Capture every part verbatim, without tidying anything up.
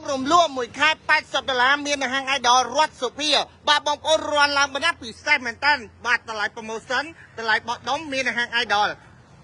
รวมรวมมวยค่ายแปดสิบดอลลาร์เมียนห้างไอดอลรถสุพีบาบองโอนรอนลำบรรดาปีแซมแมนตันบาตลาดโปรโมชั่นตลาดบอดอมเมียนห้างไอดอล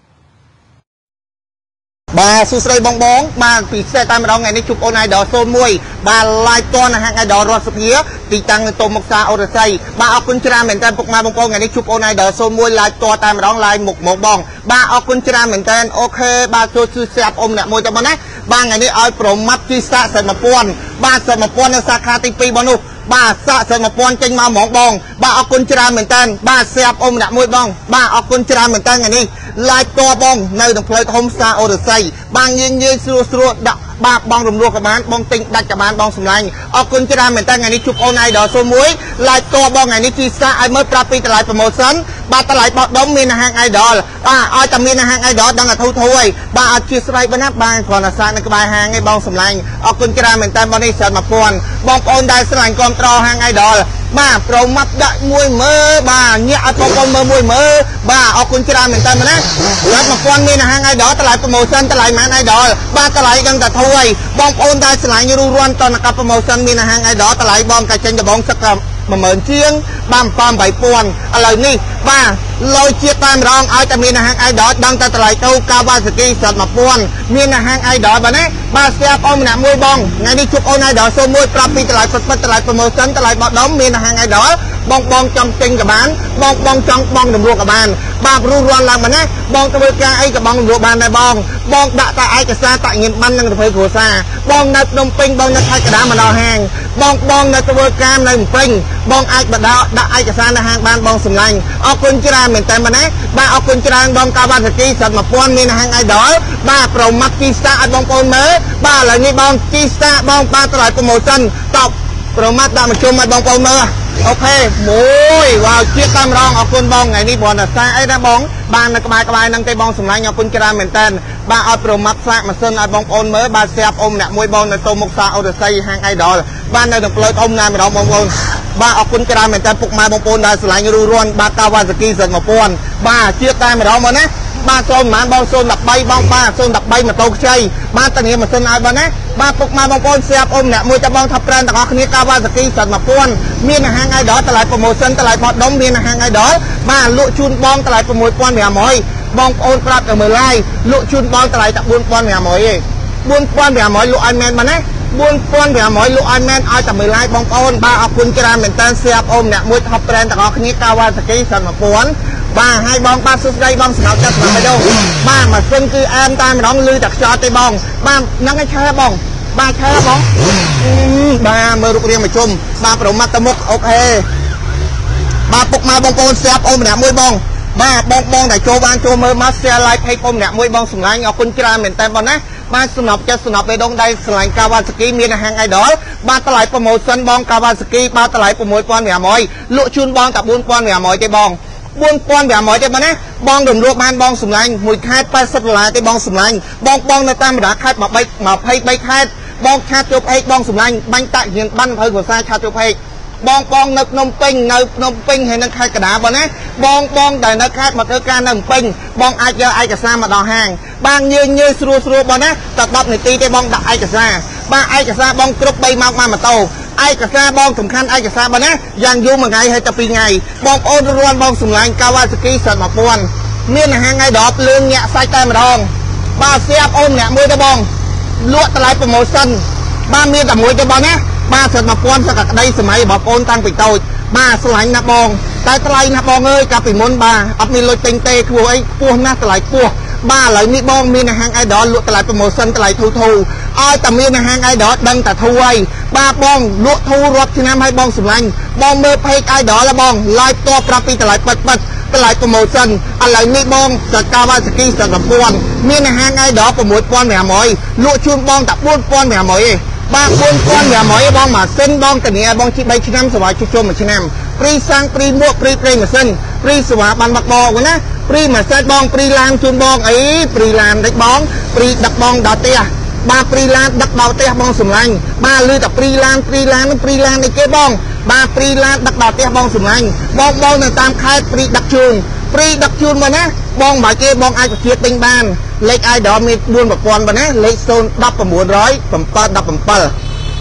บาสุสไรบองบองบาปีเซตามร้องไงในชุบโอนไอดอลโซนมวยบาลายตัวนะฮะไอดอลรถสุพีตีตังในตัวมกซาโอรไซบาเอาคุณจราเหมือนกันพวกมาบองบองไงในชุบโอนไอดอลโซนมวยลายตัวตามร้องลายหมกหมกบองบาเอาคุณจราเหมือนกันโอเคบาโซซูเซียบอมเนี่ยมวยจะมานะบางไงนี่เอาโปรมัดที่สะเสมาปวนบาเสมาปวนในสาขาติปีบอนุบาสะเสมาปวนจึงมาหมองบองบาเอาคุณจราเหมือนกันบาเสียบอมเนี่ยมวยบองบาเอาคุณจราเหมือนกันไงนี่ลายตัวบองในตรงเพลย์โฮมซาโอรไซบางยิงยิงสรัวสรัวดับบาบองรวมรวมกับมันบองติงดัดกับมันบองสมัยเอาคุณจราเหมือนกันไงนี่ชุบโอนไอดอโซมวยลายตัวบองไงนี่จีซ่าไอเมื่อปราปีตลาดโปรโมชั่นบาตลาดบอดอมมีนะฮะไอดอลอ่าเอาแต่มีนะฮะไอดอลดังกับทุ่งทุ่ยบาอาชีพไรบ้านบางก่อนอาสาในกบายหางไอบองสมัยเอาคุณจราเหมือนกันบอนี่สัตว์มาปวนบองโอนได้สลายกอมตรอหางไอดอลบ้าโปรมัดได้มวยเมื่อบ้าเนี่ยเอาตัวคนเมื่อมวยเมื่อบ้าเอาคุณจราเหมือนกันมานะแล้วมาปวนมีนะฮะไอดอลตลาดโปรโมชั่นตลาดแมนไอดอลบ้าตลาดกันแต่ทุ่ยบองโอนได้สลายยูรวนตอนกับโปรโมชั่นมีนะฮะไอดอลตลาดบองกระเจนจะบองสักกับมาเหมือนเชียงบ้ามปอมใบปวนอะไรนี่บ้าลอยเชียตามรองเอาแต่มีนะฮะไอดอลดังแต่ตลาดตู้กาวาสกีสัตว์มาปวนมีนะฮะไอดอลบ้านี้บ้าเสียบอมเนี่ยมวยบองไงนี่ชุบโอนไอดอลโซมวยปรับปีตลาดสดตลาดโปรโมชั่นตลาดบอดอมมีนะฮะไอดอลบองบองจังติงกับบ้านบองบองจังบองดมรัวกับบ้านบ้ารู้รอนลำมันนะบองตะเวกาไอกับบองรัวบ้านในบองบองด่าตาไอกับซาตะเงินมันนั่งตะเพยขัวซาบองนัดนมปิงบองนัดไทยกระดามันดาวแห้งบองบองนัดตะเวกาในมปิงบองไอกับดาวด่าไอกับซาในห้างบ้านบองสมัยเอาคุณจราเหมือนแต่มันนะบ้าเอาคุณจราบองกาวาสกีสัตว์มาป้อนมีนะห้างไอดอลบ้าโปรมัดกีซาบองโอนเมื่อบ้าอะไรนี่บองกีซาบองปลาตลาดโปรโมชั่นตบโปรมัดด่ามาชมมาบองโอนเมื่อโอเคมวยว้าวเชี่ยตามรองเอาคุณบองไงนี่บอลนะซาไอ้นะบองบางนักบายกบายนั่งเตะบองสมัยเอาคุณจราเหมือนกันบางเอาโปรมัดซามาเส้นเอาบองโอนเมื่อบางเสียบอมเนี่ยมวยบองในตัวมุกซาเอาเดอร์ไซห้างไอดอลบางในตรงเปลือยอมนายมาเราบองโอนบางเอาคุณจราเหมือนกันปลุกมาบองโอนได้สลายยูรวนบางกาวาสกีเสร็จมาป้วนบางเชี่ยตามมาเราหมดนะบ้านโซนหมาบองโซนดับใบบองป้าโซนดับใบมาโตชัยบ้านตะเนียมาเส้นไอ้บ้านนะบ้านปลุกมาบองโอนเสียบอมเนี่ยมวยจะบองทับแปรนตะกอคณิกาวาสกีเสร็จมาป้วนมีนะห้างไอดอลตลาดโปรโมชั่นตลาดบอดดมมีนะห้างไอดอลบ้านลุชุนบองตลาดโปรโมชั่นป้วนเหนียมอยบองโอนปรับกับมือไล่ลุชุนบองตลาดตะบุญป้วนเหนียมอยบุญป้วนเหนียมอยลุไอแมนมานะบุญป้วนเหนียมอยลุไอแมนเอาแต่มือไล่บองโอนบ้าเอาคุณจราเหมือนกันเสียบอมเนี่ยมวยทับแปรนตะกอคณิกาวาสกีเสร็จมาป้วนบ้าให้บองป้าสุดใจบองสนามจัดสนามไปดูบ้ามาซึ่งคือแอมตามร้องลือจากจอตีบองบ้านั่งให้แช่บองบ้าแช่บองบ้าเมื่อรุกเรียงมาชมบ้าโปรมัตตมุกโอเคบ้าปลุกมาบองโอนเสียบอมเนี่ยมวยบองบ้าบองบองแต่โจบานโจเมื่อมาเสียไลฟ์ให้อมเนี่ยมวยบองสมัยเอาคุณจราเหมือนแต่บอลนะบ้าสนามจัดสนามไปดงได้สลายกาวาสกีมีนะฮางไอดอลบ้าตลาดโปรโมชั่นบองกาวาสกีบ้าตลาดโปรโมชั่นเนี่ยมอยลุชุนบองกับบุญปอนเนี่ยมอยใจบองบุญปอนแบบหมอยเต็มมาเนี่ยบองดุมรวมมันบองสมัยมวยคาดไปสัตว์ลายเต็มบองสมัยบองบองในตามราคามาใบมาให้ใบคาดบองคาดจบไอ้บองสมัยบังตะเงินบันเพลิงหัวใจคาดจบไอ้บองบองนึกนมปิงนึกนมปิงให้นักคาดกระดาษบอลนะบองบองแต่นักคาดมาเจอการนึกปิงบองไอเจอไอกระซ่ามาดอห้างบางยืนยืนสรัวสรัวบอลนะตัดดอกในตีเต็มบองดักไอกระซ่าบางไอกระซ่าบองกรุบใบมากมามาโตไอกระซ่าบองสำคัญไอกระซ่าบอลนะยังยุ่งมาไงให้จะปีไงบองโอนรวนบองสมัยกาวาสกีสัตว์มาปวนเมียนหางไงดอกเลื่อนเนี่ยใส่ใจมาดองบ้าเสียบอมเนี่ยมือตะบองลวดตะไลโปรโมชั่นบ้าเมียแต่มวยตะบองเนี่ยบ้าสัตว์มาปวนสกัดได้สมัยบอกโอนตั้งปีโตบ้าสลายนับบองแต่ตะไลนับบองเอ้ยกับปีมนบ้าอับมีลอยเต็งเตะขวไอ้พวกน่าตะไลพวกบ้าเลยนี่บองมีในห้างไอดอลลวดตะไลโปรโมชั่นตะไลทูทูอ้อยแต่มีในห้างไอดอลดังแต่ทวยบ้าบองลวดทูรถที่น้ำให้บองสมัยบองเมื่อเพย์ไอดอลละบองไล่ตัวปราปีตะไลปัดปัดตลาดโปรโมชั่นอะไรนี่บองจากกาวาสกีจากกับปวนมีในห้างไอดอลโปรโมทปอนแหม่หมอยลุชุนบองตับบุญปอนแหม่หมอยบ้าบุญปอนแหม่หมอยบองมาเส้นบองแต่เนี่ยบองชิบใบชิน้ำสวายชุชมมาชิน้ำปรีสังปรีมวกปรีเปรมาเส้นปรีสวาบันบักบองนะปรีมาเส้นบองปรีลามชุนบองไอ้ปรีลามเด็กบองปรีดักบองดาวเตี้ยบ้าปรีลามดักดาวเตี้ยบองสมัยบ้าลือแต่ปรีลามปรีลามปรีลามในเก็บบองบ้าปรีลามดักดาวเตี้ยบองสมัยบองบองในตามค่ายปรีดักชุนปรีดักชุนมานะบองหมายเก็บบองไอ้กับเชียร์ติงบ้านเล็กไอ้ดอกมีบุญแบบปอนมานะเล็กโซนดับประมวลร้อยผมก็ดับผมเปิล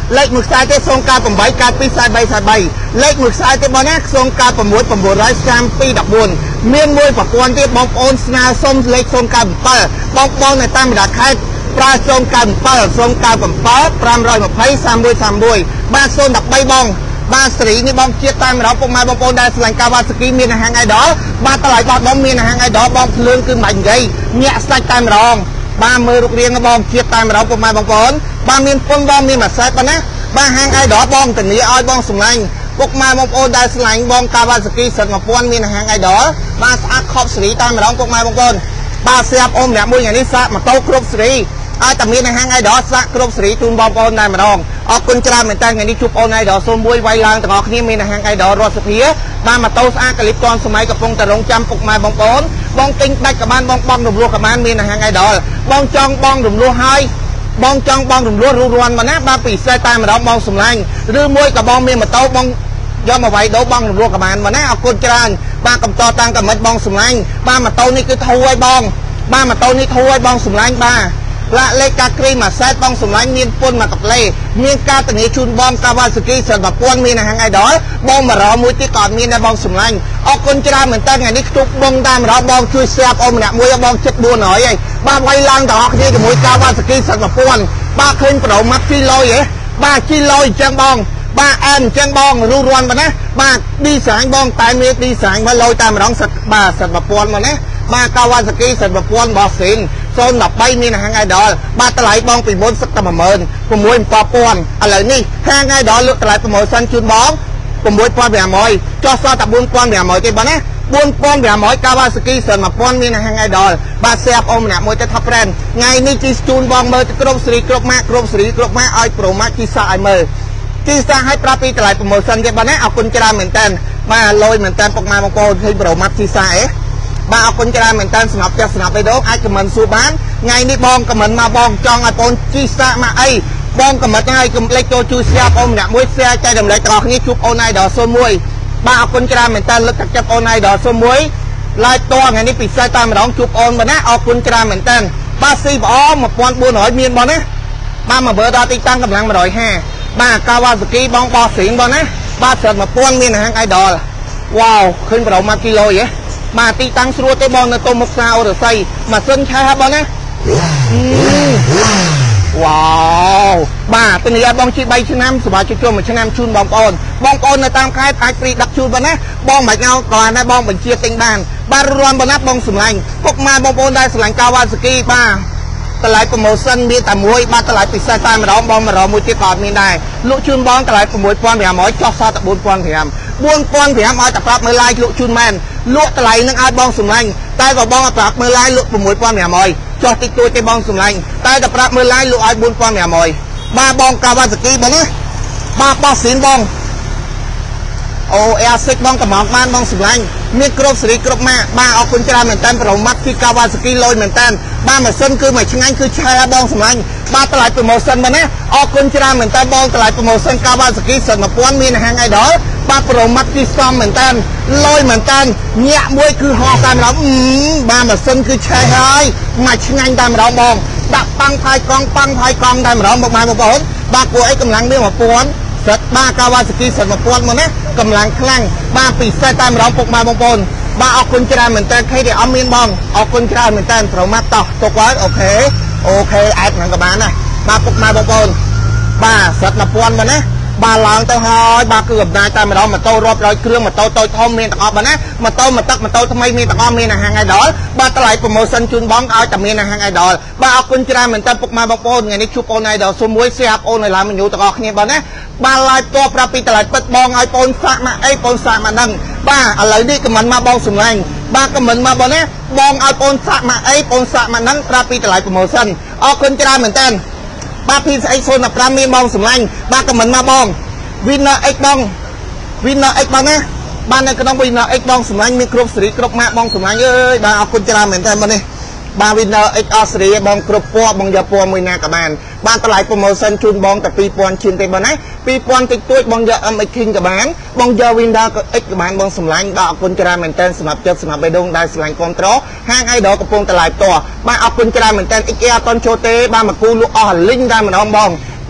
លេខមួយខ្សែទេសូមការtámការពីរខ្សែ3ខ្សែ3លេខមួយខ្សែទេបងណាសូមការ6 932 14មានមួយប្រព័ន្ធទៀតបងប្អូនស្នើសុំលេខសូមការ7បងប្អូននៅតាមបណ្ដាខេត្តប្រើសូមការ7សូមការ7 520 31 31បាទសូម13បងបាទសេរីនេះបងជាតិតាមម្ដងពុកម៉ែបងប្អូនដែលឆ្លងការវ៉ាសគីមានអាហារអៃដលបាទតម្លៃបោះដុំមានអាហារអៃដលបងភ្លើងគឺមិននិយាយញាក់ស្ដាច់តាមម្ដងបាទមើលរូបរាងបងជាតិតាមម្ដងពុកម៉ែបងប្អូនបាទមានពុនបងមានមួយសេតបងណាបាទហាងអៃដលបងធានាឲ្យបងសម្លាញ់ពុកម៉ែបងប្អូនដែលឆ្លាញ់បងការវ៉ាសគីសិតមួយពាន់មានអាហារអៃដលបាទស្អាតខប់សេរីតាមម្ដងពុកម៉ែបងប្អូនបាទស្រាប់អូនម្នាក់មួយថ្ងៃនេះសាកម៉ូតូគ្រប់សេរីឲ្យតែមានអាហារអៃដលសាកគ្រប់សេរីជូនបងប្អូនតែម្ដងអរគុណច្រើនមែនតើថ្ងៃនេះជួបអូនអៃដលសូមមួយវាយឡើងទាំងអស់គ្នាមានអាហារអៃដលរត់សភាបានម៉ូតូស្អាតកលិបតនសម័យកំពុងតែរងចាំពុកម៉ែបងប្អូនបងទិញដាច់ក៏បានបងបងរំលោះក៏បានមានអាហារអៃដលបងចង់បងរំលោះហើយបងចង់បងរំលោះរួចរាន់មកណាបាទពិសេសតែម្ដងបងសម្លាញ់ឬមួយក៏បងមានម៉ូតូបងយកមកវាយដោបងរំលោះក៏បានមកណាអរគុណច្រើនបាទកំតតាំងកំមិចបងសម្លាញ់បាទម៉ូតូនេះគឺធូរឲ្យបងបាទម៉ូតូនេះធូរឲ្យបងសម្លាញ់បាទឡាក់លេខការគ្រីមមួយសេតបងសម្លាញ់មានពុនមកកាប់លេមានការធានាជូនបងកាវ៉ាសាគីសិតមួយពាន់មានអាហារអៃដលបងមករមួយទៀតក៏មានដែរបងសម្លាញ់អរគុណច្រើនមែនតើថ្ងៃនេះខ្ទប់បងតាមរបងជួយស្រាប់អូនម្នាក់មួយបងចិត្តបួនហើយឯងបាទវាយឡើងទាំងអស់គ្នាជាមួយកាវ៉ាសាគីសិតមួយពាន់បាទឃើញប្រម៉ាត់ជីឡុយហ៎បាទជីឡុយអញ្ចឹងបងបាទអែនអញ្ចឹងបងរੂរាន់មកណាបាទឌីសាញបងតែមានឌីសាញមកលុយតែម្ដងសិតបាទសិតមួយពាន់មកណាបាទកាវ៉ាសាគីសិតមួយពាន់របស់ស៊ីនសូម13មានអាហារអៃដលបាទតម្លៃបងពីមុនសឹកតែ16000 6 7000ឥឡូវនេះហាងអៃដលលើកតម្លៃប្រម៉ូសិនជូនបង6500ចុះសល់តែ4500ទេបងណា4500កាវ៉ាសាគីសិនមួយពាន់មានអាហារអៃដលបាទស្រាប់អូនម្នាក់មួយទៅថាប់ប្រេនថ្ងៃនេះជីជូនបងមើលទៅគ្រប់សេរីគ្រប់ម៉ាក់គ្រប់សេរីគ្រប់ម៉ាក់ឲ្យប្រូម៉ាក់ជីសាឲ្យមើលជីសាឲ្យប្រាប់ពីតម្លៃប្រម៉ូសិនទេបងណាអរគុណច្រើនមែនតើបាទលយមែនតើពុកម៉ែបងប្អូនឃើញប្រូម៉ាក់ជីសាអេបាទអរគុណច្រើនមែនតើស្នាប់ផ្ទះស្នាប់អីដងអាចខមមិនសួរបានថ្ងៃនេះបងខមមិនមកបងចង់ឲ្យបងជីសាកមកអីបងខមមិនឲ្យកុំភ្លេចចូលជួយស្រាប់អូនម្នាក់មួយស្រាចែករំលែកទាំងអស់គ្នាជួបអូនអៃដលសូមមួយបាទអរគុណច្រើនមែនតើលើកទឹកចិត្តអូនអៃដលសូមមួយឡាយតថ្ងៃនេះពិសេសតែម្ដងជួបអូនបងណាអរគុណច្រើនមែនតើបាទស៊ីបអ1400មានបងណាបាទមកបើដល់ទីតាំងកម្លាំង150បាទកាវ៉ាសាគីបងបោះស្រីងបងណាបាទសិតមួយពាន់មានអាហារអៃដលវ៉ាវឃើញប្រមាណគីឡូហ៎បាទទីតាំងស្រួលទេបងនៅតុមុខផ្សារអូរស័យម៉ាស៊ីនឆេះបងណាវ៉ាវបាទពេលនេះបងជី3ឆ្នាំសម្រាប់ជួយមួយឆ្នាំជូនបងប្អូនបងប្អូននៅតាមខេត្តអាចព្រីដឹកជូនបងណាបងមិនញ៉ៅក៏ដែរបងបញ្ជាទិញបានបាទរាន់បងណាបងសម្លាញ់ពុកម៉ែបងប្អូនដែលស្រឡាញ់កាវ៉ាសាគីបាទតម្លៃប្រម៉ូសិនមានតែមួយបាទតម្លៃពិសេសតែម្ដងបងមករមួយទៀតក៏អត់មានដែរលក់ជូនបងតម្លៃ6500ចុះសល់តែ4500 4500ឲ្យតែប្រាប់មើល live លក់ជូនមែនលក់តម្លៃនឹងឲ្យបងសម្លាញ់តែបើបងប្រាប់មើល live លក់6500ចុះតិចតួចទេបងសម្លាញ់តែតែប្រាប់មើល live លក់ឲ្យ4500បាទបងកាវ៉ាសាគីបងណាបាទបោះស៊ីនបងអូអែសិចបងកំងបានបងសម្លាញ់មានគ្រប់សេរីគ្រប់ម៉ាកបាទអរគុណច្រើនមែនតើប្រម៉ាត់ពីកាវ៉ាសាគីលុយមែនតើបាទម៉ាស៊ីនគឺមួយឆ្ងាញ់គឺឆែបងសម្លាញ់បាទតម្លៃប្រម៉ូសិនមកណាអរគុណច្រើនមែនតើបងតម្លៃប្រម៉ូសិនកាវ៉ាសាគីសិតមួយពាន់មានអាហារអៃដលបាទប្រម៉ាត់គឺសមមែនតើលុយមែនតើញាក់មួយគឺហោះតែម្ដងបាទម៉ាស៊ីនគឺឆែហើយមួយឆ្ងាញ់តែម្ដងបងដាក់ប៉ាំងផាយកង់ប៉ាំងផាយកង់តែម្ដងមកម៉ែបងប្អូនបាទពួកអីកម្លាំងមានមួយពាន់សិតបាទកាវ៉ាសាគីសិតមួយពាន់មកណាកម្លាំងខ្លាំងបាទពិសេសតែម្ដងពុកម៉ែបងប្អូនបាទអរគុណច្រើនមែនតើខេដែលអត់មានបងអរគុណច្រើនមែនតើប្រមាត់តោះទុកហើយអូខេអូខេអែតហ្នឹងក៏បានដែរបាទពុកម៉ែបងប្អូនបាទសិតមួយពាន់មកណាបាទឡើងទៅហើយបាទគឺអំណាចតែម្ដងម៉ូតូរាប់រយគ្រឿងម៉ូតូតូចធំមានទាំងអស់បងណាម៉ូតូមកទឹកម៉ូតូថ្មីមានទាំងអស់មានអាហារអៃដលបាទតម្លៃប្រម៉ូសិនជូនបងឲ្យតែមានអាហារអៃដលបាទអរគុណច្រើនមែនតើពុកម៉ែបងប្អូនថ្ងៃនេះជួបអូនអៃដលសុំមួយស្រាប់អូនឲ្យឡើងមញូទាំងអស់គ្នាបងណាបាទឡាយតប្រាប់ពីតម្លៃពិតបងឲ្យបងសាក់មកអីបងសាក់មកហ្នឹងបាទឥឡូវនេះខមមិនមកបងសម្លាញ់បាទខមមិនមកបងណាបងឲ្យបងសាក់មកអីបងសាក់មកហ្នឹងប្រាប់ពីតម្លៃប្រម៉ូសិនអរគុណច្រើនមែនតើបាទពីស្អីศูนย์ห้าមានបងសម្លាញ់បាទខមមិនមកបង Winner X បង Winner X បងណាបាននៅក្នុង Winner X បងសម្លាញ់មានគ្រប់សេរីគ្រប់ម៉ាកបងសម្លាញ់អើយបាទអរគុណច្រើនមែនតើបងនេះបាទ Winner X អស់សេរីបងគ្រប់ពណ៌បងយកពណ៌មួយណាក៏បានបានតម្លៃប្រម៉ូសិនជូនបងតែពីរពាន់ឈានទេបងណាពីរពាន់តិចតួចបងយក M X King ក៏បានបងយក Winner X ក៏បានបងសម្លាញ់បាទអរគុណច្រើនមែនតើសម្រាប់ចិត្តសម្រាប់បេះដូងដែលស្រឡាញ់គ្រប់ត្រហាងអីដល់កំពុងតម្លៃផ្ទាល់បាទអរគុណច្រើនមែនតើ X អត់តន់ចូលទេបាទមកគូលក់អស់លីងតែម្ដងបង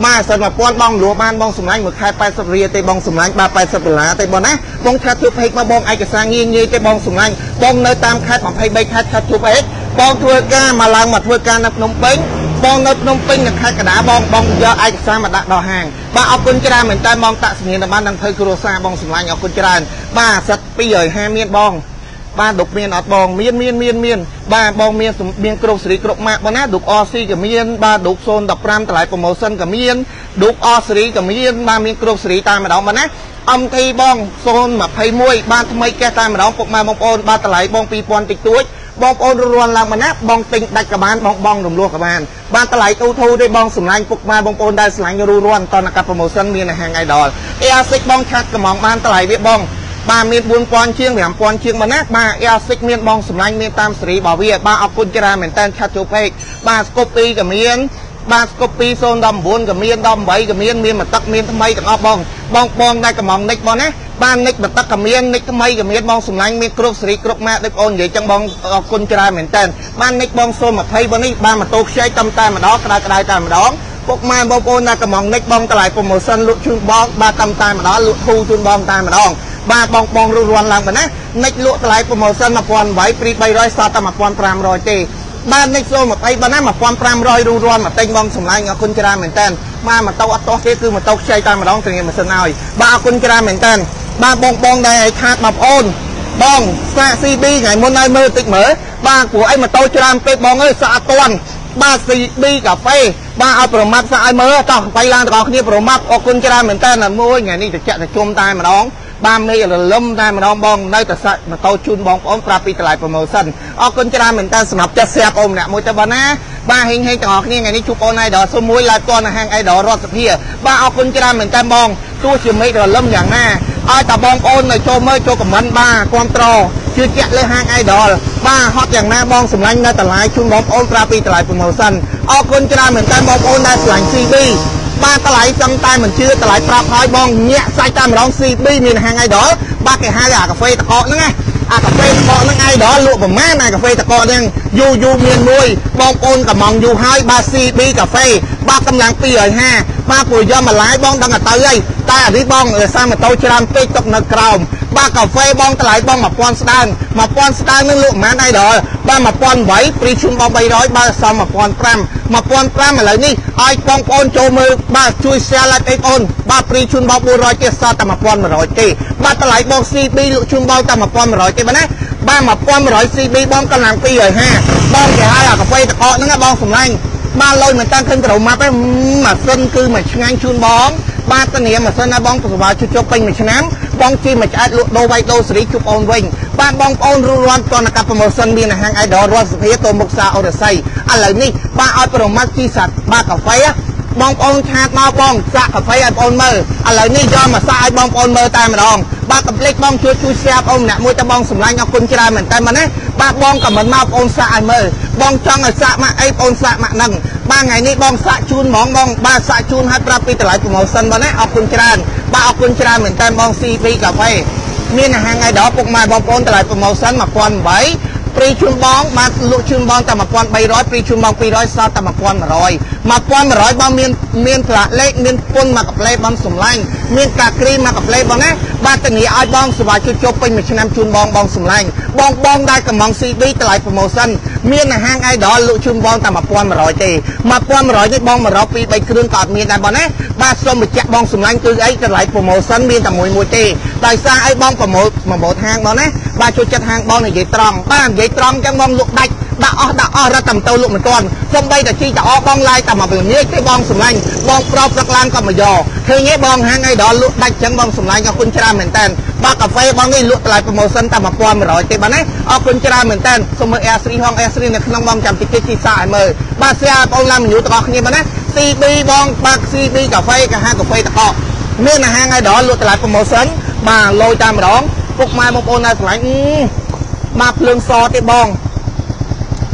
มาสำหรับป้อนบ้องหลวงบ้านบ้องสมัยเมื่อขายไปสับเรียเตบ้องสมัยบาไปสับหลาเตบ้องนะบ้องชัดทุบเฮกมาบ้องไอกระซังเงี้ยเงี้ยเตบ้องสมัยบ้องเนยตามขายของไฮใบขายชัดทุบเฮกบ้องทัวร์ก้ามาล้างมาทัวร์ก้านับนมเป้งบ้องนับนมเป้งนับขายกระดาบ้องบ้องเยอะไอกระซังมาดักดอห่างบ้าเอากุญแจเหมือนแต่บ้องตะเสียนบ้านดังเธอครัวซาบ้องสมัยเอากุญแจบ้าสัตว์ปีใหญ่แฮเมียนบ้องบ้านดุกเมียนอดบองเมียนเมียนเมียนเมียนบ้านบองเมียนเมียนกรุงศรีกรุงมาบ้านนั้นดุกออซีกับเมียนบ้านดุกโซนดับพรามตลาดโปรโมชั่นกับเมียนดุกออซีกับเมียนบ้านเมียนกรุงศรีตามมาดองบ้านนั้นอมทีบองโซนมาไพ่มวยบ้านทำไมแกตามมาดองปกมาบองโอนบ้านตลาดบองปีปอนติดตัวบองโอนรวนลางบ้านนั้นบองติงดักกับบ้านบองบองหนุ่มรัวกับบ้านบ้านตลาดอูทูได้บองสมรายปกมาบองโอนได้สลายรูรวนตอนนักโปรโมชั่นเมียนแห่งไอดอลเออาซิกบองชัดกับมองบ้านตลาดเวียบองบ้ามีบุญปอนเชียงแหลมปอนเชียงมานักบ้าเอลซิกเมียนบองสมัยเมียนตามสีบ่าวเวียบ้าเอากุญแจเหมือนแต่ชัดจูเพกบ้าสกอปีกับเมียนบ้าสกอปีโซนดำบุญกับเมียนดำใบกับเมียนเมียนมาตักเมียนทำไมกับเอาบองบองบองได้กับมองนิกบองนะบ้านนิกมาตักกับเมียนนิกทำไมกับเมียนบองสมัยเมียนกรุกสีกรุกมาได้โอนใหญ่จังบองเอากุญแจเหมือนแต่บ้านนิกบองโซนมาไทยบองนี่บ้านมาโตใช้ตำตามาดอกกระไดกระไดตามาดองพวกมาบองโอนได้กับมองนิกบองตลาดโปรโมชั่นลุชุนบองบ้าตำตามาดอลุทูชุนบองตามาดองบ้าบองบองรวนลางไปนะในลุตลายโปรโมชั่นมาปอนไว้ปรีใบร้อยซาตมาปอนปรามรอยตีบ้านในโซมาไปบ้านนั้นมาปอนปรามรอยรูรวนมาเต็งบองสมัยเงาคุณจราเหมือนกันมามาโตอัตโตเกคือมาโตใช้ตามมาร้องเสียงมาสนายบ้าคุณจราเหมือนกันบ้าบองบองได้ขาดมาโอนบองซาซีบีไงมุนไอเมื่อติดเหมือบ้าผัวไอมาโตจรามไปบองเอ้ยสะตวนบ้าซีบีกาแฟบ้าเอาโปรมัดสะไอเมื่อต่อไปลานต่อគ្នាโปรมัดออกคุณจราเหมือนกันน่ะมวยไงนี่จะจะจะจมตายมาร้องบ้านนี้เราล้มได้มาน้องบองในแต่สัตว์มาโตชุนบองอ้อมปลาปีตลาดโปรโมชั่นออกกุญแจเหมือนกันสนับจะเสียบอมเนี่ยมวยตะบันนะบ้าเฮงเฮงจะออกนี่ไงนี่ชุบโอนไอดอสมุยลายตัวนะแหงไอดอรอดสะเพียบ้าเอากุญแจเหมือนกันบองตู้ชิมไม่เราล้มอย่างหน้าไอแต่บองโอนในโจเมื่อโจกับมันบ้าความตรอชื่อแกะเลยแหงไอดอลบ้าฮอตอย่างหน้าบองสมัยในตลาดชุนบองอ้อมปลาปีตลาดโปรโมชั่นออกกุญแจเหมือนกันบองโอนได้สลายซีบีบ้านตลาดจังตายเหมือนชื่อตลาดปลาพายบองเงี้ยใส่ตามร้องซีบีมีแหงไอดอลบ้าแกหายากาแฟตะกอนั่งไงอากาแฟตะกอนั่งไงดอลลวกแบบแม่นายกาแฟตะกอนั่งยูยูเมียนมวยบองโอนกับมองยูไฮบาซีบีกาแฟบ้ากำลังปีเลยฮะบ้าปุ๋ยยอมมาไล่บองดังกับเตยแต่อธิบองเออสร้างมาโตชรามปีตกนักกราวบ้ากาแฟบองตลาดบองมาปอนสตานมาปอนสตานนั่งลวกแม่นายดอลบ้ามาปอนไหวปรีชุมบองใบร้อยบ้าซ้ำมาปอนแปรมมาปอนแปรมอะไรนี่ไอ้บองโอนโจมือบ้าช่วยเสียละไอ้โอนบ้าปรีชุมบองบัวร้อยเจ็ดซาแต่มาปอนมาร้อยตีบ้าตลาดบองซีบีลุชุมบองแต่มาปอนมาร้อยตีบ้านะบ้ามาปอนมาร้อยซีบีบองกำลังปีเลยฮะบองแกหายกาแฟตะกอนั่งบองสมัยบ้านลอยเหมือนตั้งขึ้นกระโดดมาไปมาเส้นคือเหมือนงานชุนบองบ้านตะเนียมาเส้นนะบองปัสสาวะชุดจบเป็นเหมือนน้ำบองจีมาจัดลุโดไวโดสรีชุบออนวิ่งบ้านบองออนรูรอนตอนนักการโปรโมชั่นมีในห้างไอดอลรอนสเปียตัวมุกซาออเดอร์ไซอะไรนี่บ้านเอาโปรโมชั่นที่สัตว์บ้านกาแฟบองออนชาติมาบองสะกาแฟไอออนเมอร์อะไรนี่ยอมมาสะไอบองออนเมอร์ตายมาดองบ้านกับเล็กบองช่วยช่วยเสียบอมเนี่ยมวยตะบองสำลังกับคนชราเหมือนแต่มันเนี่ยบ้านบองกับเหมือนมาออนสะไอเมอร์บองจังไอสะมาไอออนสะมาหนึ่งบ้านไงนี่บองสะชูนมองบองบ้านสะชูนให้ปราปีตลาดโปรโมชั่นบ้านเนี่ยเอาคนชราบ้านเอาคนชราเหมือนแต่บองซีปีกาแฟมีในห้างไอดอลปกมาบองออนตลาดโปรโมชั่นมาปอนไว้ปรีชุนบองมาลุชุนบองแต่มาปอนใบร้อยปรีชุนบองปีร้อยซาแต่มาปอนมาร้อยมาปอนมาร้อยบองเมียนเมียนพระเล็กเมียนปนมากับเล็บบองสมลังเมียนกากรีมากับเล็บบองนะบ้านตะหนีไอบองสบายชุดจบเป็นเหมือนชนะชุนบองบองสมลังบองบองได้กับมองซีบีตลาดโปรโมชั่นเมียนในห้างไอดอลลุชุนบองแต่มาปอนมาร้อยเจมาปอนมาร้อยนี่บองมาร้อยปีใบเครื่องกอดเมียนได้บองนะบ้านส้มไปแจกบองสมลังคือไอตลาดโปรโมชั่นเมียนแต่มวยมวยเจได้สร้างไอบองโปรโมมาโบทางบองนะบ้านชุดจัดทางบองในใหญ่ตรองบ้านใหญ่ตรองจังบองลุกได้ด่าอ้อด่าอ้อระต่ำเตาลุกเหมือนก้อนส้มใบแต่ชี้จะอ้อบองลายแต่มาเป็นเนี้ยที่บองสมัยบองปลอบสักลานก็มาย่อเฮียเงี้ยบองหางไงดอลุกได้จังบองสมัยกับคุณชราเหมือนแต่บ้ากาแฟบองนี่ลุกตลาดโปรโมชั่นแต่มาปอนมาร้อยตีบ้านนี้เอาคุณชราเหมือนแต่สมัยแอร์ซีห้องแอร์ซีเนี่ยขนมบองจำติดที่สายมือบ้าเสียบองลำอยู่ตะกอกเงี้ยบ้านนี้ซีบีบองปากซีบีกาแฟกับห้างกาแฟตะกอกเมื่อในห้างไงดอลุกตลาดโปรโมชั่นมาลอยตามร้องพวกไม้บองโอนในสมัยมาเพลิงซอที่บอง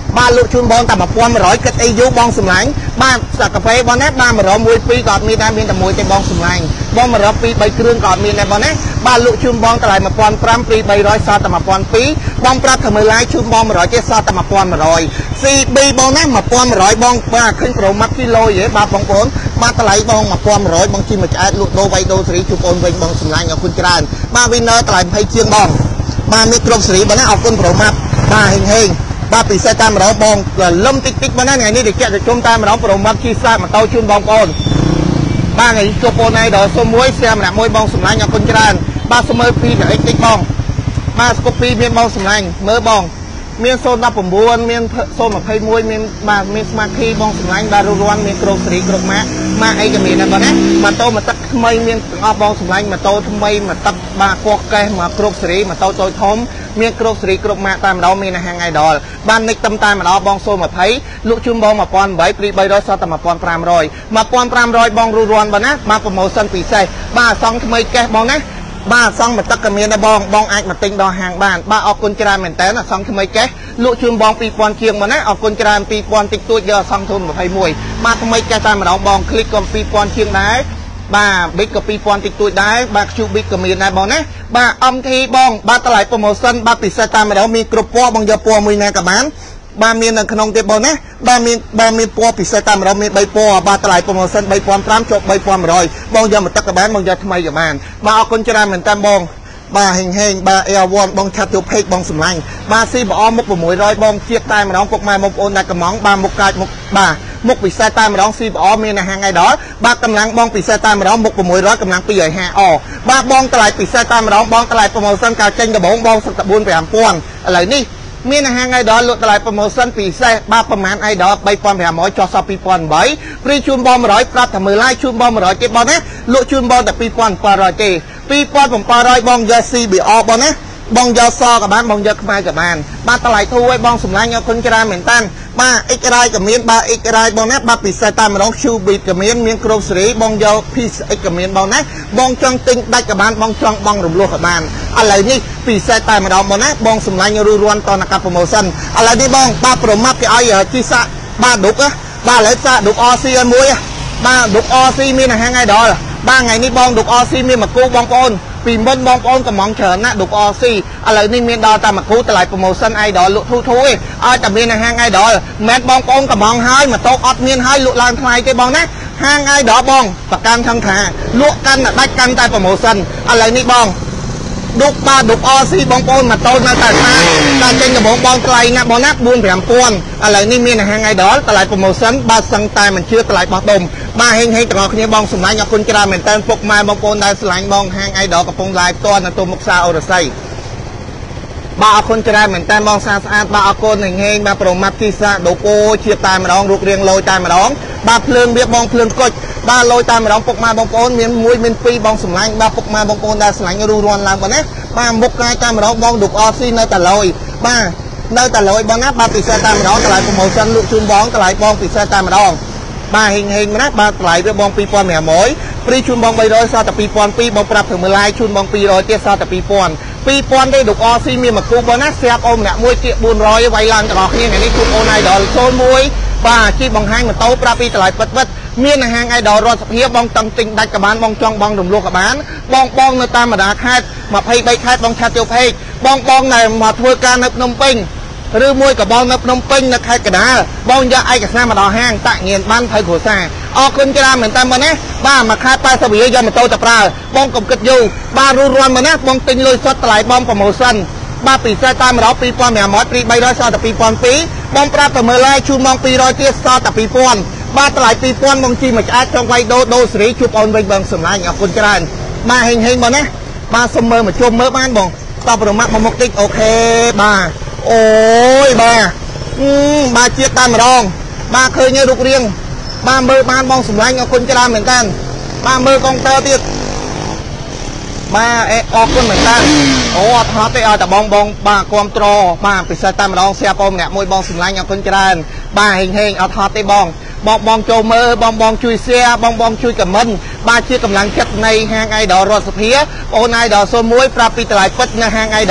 ba lụa chun bon tầm một quan mà rồi kết ai vô bon sầm lạnh ba sạc cà phê bon nét ba mà rồi mùi pi còn mi đang miên tầm mùi tây bon sầm lạnh bon mà rồi pi bay kêu còn miên này bon nét ba lụa chun bon tại một quan pram pi bay rồi sao tầm một quan pi bon pram thầm mười lái chun bon mà rồi cái sao tầm một quan mà rồi si bi bon nét một quan mà rồi bon ba khinh pro mắt kilo vậy ba bon bốn ba tại bon một quan mà rồi bon chi mà chạy lụa đô bay đô sri chụp ôn vinh bon sầm lạnh ở khuôn tràn ba winner tại hay chiên bon ba micro sri bon nét học khuôn pro mắt ba hình hình baปีใส่ตามเราบองล้มติ๊กติ๊กมานั่นไงนี่เด็กแก่จะจมตามเราโปรมักชีซ่ามาเต้าชุนบองปอนบ้าไงโจโปนายดอสมวยเสียมหนักมวยบองสมัยอย่างคนจรานบ้าสมัยปีแบบไอ้ติ๊กบองมาสกปีเมียนบองสมัยเมื่อบองเมียนโซนดับผมบวนเมียนโซนแบบไพ่มวยเมียนมาเมียนสมาคีบองสมัยบารุรวนเมียนกรกสรีกรกมามาไอ้กับเมียนนะบอลนะมาโตมาตักทำไมเมียนออบองสมัยมาโตทำไมมาตักมาควักแกมากรกสรีมาโตโตทอมเมียนกรกสรีกรกมาตามเราเมียนหางไอดอลบ้านในตำตามมาเราบองโซมาไพ่ลุกชุมบองมาปอนใบปรีใบร้อยซอตมาปอนปรามรอยมาปอนปรามรอยบองรุรวนบอลนะมาโปรโมชั่นปีใส่บ้าซองทำไมแกบองนะบ้าซองมาตักกับเมียนบองบองไอมาติงดอหางบ้านบ้าออกกุญแจเหมือนแต่น่ะซองทำไมแกลุชุมบองปีปอนเคียงมานะออกกุญแจปีปอนติดตัวเยอะซองทุนมาไพ่มวยมาทำไมแกตามมาเราบองคลิกกับปีปอนเคียงได้บ้าบิ๊กกับปีปอนติดตัวได้บ้าชูบิ๊กกับเมียนบองนะบ้าอมทีบองบ้าตลาดโปรโมชั่นบ้าปิดสายตามาเรามีกรุ๊ปปัวบองเยอะปัวมวยในกับมันบ้ามีนขนมเตบอลนะบ้ามีบ้ามีปัวปิดสายตาเรามีใบปัวบ้าตลาดโปรโมชั่นใบปอนพร้อมจบใบปอนรอยบองเยอะมาตักกับบ้านบองเยอะทำไมกับมันมาออกกุญแจเหมือนตามบองบ้าเฮงเฮงบ้าเอลวอนบองชัดตัวเพกบองสมัยบ้าซีบอมุกบมวยรอยบองเชียกตายมาร้องพวกมามุกโอนนักกระมองบ้ามุกกายมุกบ้ามุกปิดสายตามาร้องซีบอมีนะฮะไงดอบ้ากำลังบองปิดสายตามาร้องมุกบมวยร้อยกำลังปีใหญ่แห่อบ้าบองตลาดปิดสายตามาร้องบองตลาดโปรโมชั่นการเจนกระบองบองสตบุญไปอ่างป้วนอะไรนี่มีนะฮะไงดอลุตลาดโปรโมชั่นปีใส่บ้าประมาณไอดอใบปอนไปหาหมอจอสปีปอนใบปรีชุนบอมร้อยปรับทำมือไล่ชุนบอมร้อยเจ็บบอลนะลุชุนบอลแต่ปีปอนปอร้อยเจปีปอนผมปอร้อยบองยาซีบีออบอลนะบองยาซอกับบ้านบองยาขมายกับบ้านบ้าตลาดทุ่ยบองสมรายเงาคนกระดานเหมือนตั้งบ้าเอกไรกับเมียนบ้าเอกไรบองนะบ้าปิดสายตามาร้องชูบีกับเมียนเมียนกรมสรีบองยาพีเอกกับเมียนบองนะบองจังติงได้กับบ้านบองจังบองรุมรัวกับบ้านอะไรนี่ปิดสายตามาร้องบองนะบองสมรายเงารูรวนตอนนักการโปรโมชั่นอะไรนี่บองบ้าโปรมักที่ไอ้จีซ่าบ้าดุกอะบ้าเลซ่าดุกออซีอันมวยอะบ้าดุกออซีมีนะฮะไงดอลบ้าไงนี่บองดุกออซีมีมากู้บองปอนปีมบองปอนกับมองเฉินนะดุกออซีอะไรนี่มีดอตามมากู้ตลาดโปรโมชั่นไอดอลลุทุ่ยเอาแต่มีนะฮะไงดอลแมทบองปอนกับมองให้มาโต๊ะออดเมียนให้ลุลางทลายใจบองนะห้างไอดอบองประกันทางขาลวกกันได้กันได้โปรโมชั่นอะไรนี่บองดุกบ้าดุกออซีบองปอนมาโต๊ะมาแต่มาการเจนกับบองบองไกลนะบองนักบุญแผ่นปวนอะไรนี่มีนะฮะไงดอลตลาดโปรโมชั่นบาสังตายมันเชื่อตลาดบอดมมาเฮงเฮงตลอดนี้บองสมัยอย่างคนกระดาเหมือนแต่ปกมาบองปนได้สลายบองหางไอดอกกับปงลายตัวนั่นตัวมุกซาโอรไซบาคนกระดาเหมือนแต่บองซาสะอาดบาอโกนเฮงเฮงบาโปรมัตติซาโดโกเชียบตายมาร้องรูปเรียงโรยตายมาร้องบาเพลิงเบียบองเพลิงกดบาโรยตายมาร้องปกมาบองปนเมียนมวยเมียนปีบองสมัยบาปกมาบองปนได้สลายรูรวนลางบอนะบามุกลายตายมาร้องบองดุกออซีในแต่ลอยบาในแต่ลอยบองนะบาปิดสายตายมาร้องตลาดโปรโมชั่นลุชุนบองตลาดบองปิดสายตายมาร้องบ้าเฮงเฮงมานะบ้าไหลไปบองปีปอนแหม่หมอยปรีชุนบองใบร้อยซาแต่ปีปอนปีบองปรับถึงมือลายชุนบองปีร้อยเตี้ยซาแต่ปีปอนปีปอนได้ดุกออซีมีมาคูบอนะเสียบอมเนี่ยมวยเจี๊ยบุญร้อยไวลังตลอดนี่ไงนี่ชุนโอนายดอลโซนมวยบ้าที่บองหางมันโตปราปีตลาดปัดปัดเมียนหางไอดอลรอสเพียบองตังติงได้กับบ้านบองจองบองดุมลูกกับบ้านบองบองในตามมาดาคาดมาเพย์ใบคาดบองชาเตียวเพย์บองบองในมาทัวร์การนับนมเป้งหรือมวยกับบอลนับนมเป้งนักใครกระดาบอลยาไอกับน้ามาดอห้างตะเงียนบ้านไทยขัวซาออกคนกระดาเหมือนตามมาเนี่ยบ้ามาคาดปลาสวียามาโตตะปลาบองกับกึศยูบ้ารูรวนมาเนี่ยบองติงลุยสดตลายบอมโปรโมชั่นบ้าปีสายตามมาเราปีปอนแหม่หมอปีใบร้อยซอแต่ปีปอนปีบองปลาแต่เมื่อไรชูมองปีร้อยเตี้ยซอแต่ปีปอนบ้าตลายปีปอนบองจีมาจากจงไวโดโดสรีชูปอนเวงเบิงสมัยออกคนกระดามาเฮงเฮงมาเนี่ยบ้าสมเมอมาชมเมื่อบ้านบองต่อประมาณมาหมกติ๊กโอเคบ้าโอ้ยบ้าอืมบ้าเจี๊ยบตามมาลองบ้าเคยเนี่ยลูกเรียงบ้าเมื่อบ้านบองสมัยออกคนกระดาเหมือนกันบ้าเมื่อกองเตอร์ติดบ้าเอออกคนเหมือนกันโอ้ทอดไปเอาแต่บองบองบ้าความตรอบ้าปิดสายตามมาลองเสียปมเนี่ยมวยบองสมัยออกคนกระดาบ้าเฮงเฮงเอาทอดไปบองบองบองโจเมอร์บองบองช่วยเสียบองบองช่วยกับมันบ้าเชื่อกำลังจัดในห้างไอดอลรอสเพียโอนไอดอลโซมวยปราปีตลาดปัดในห้างไอดอล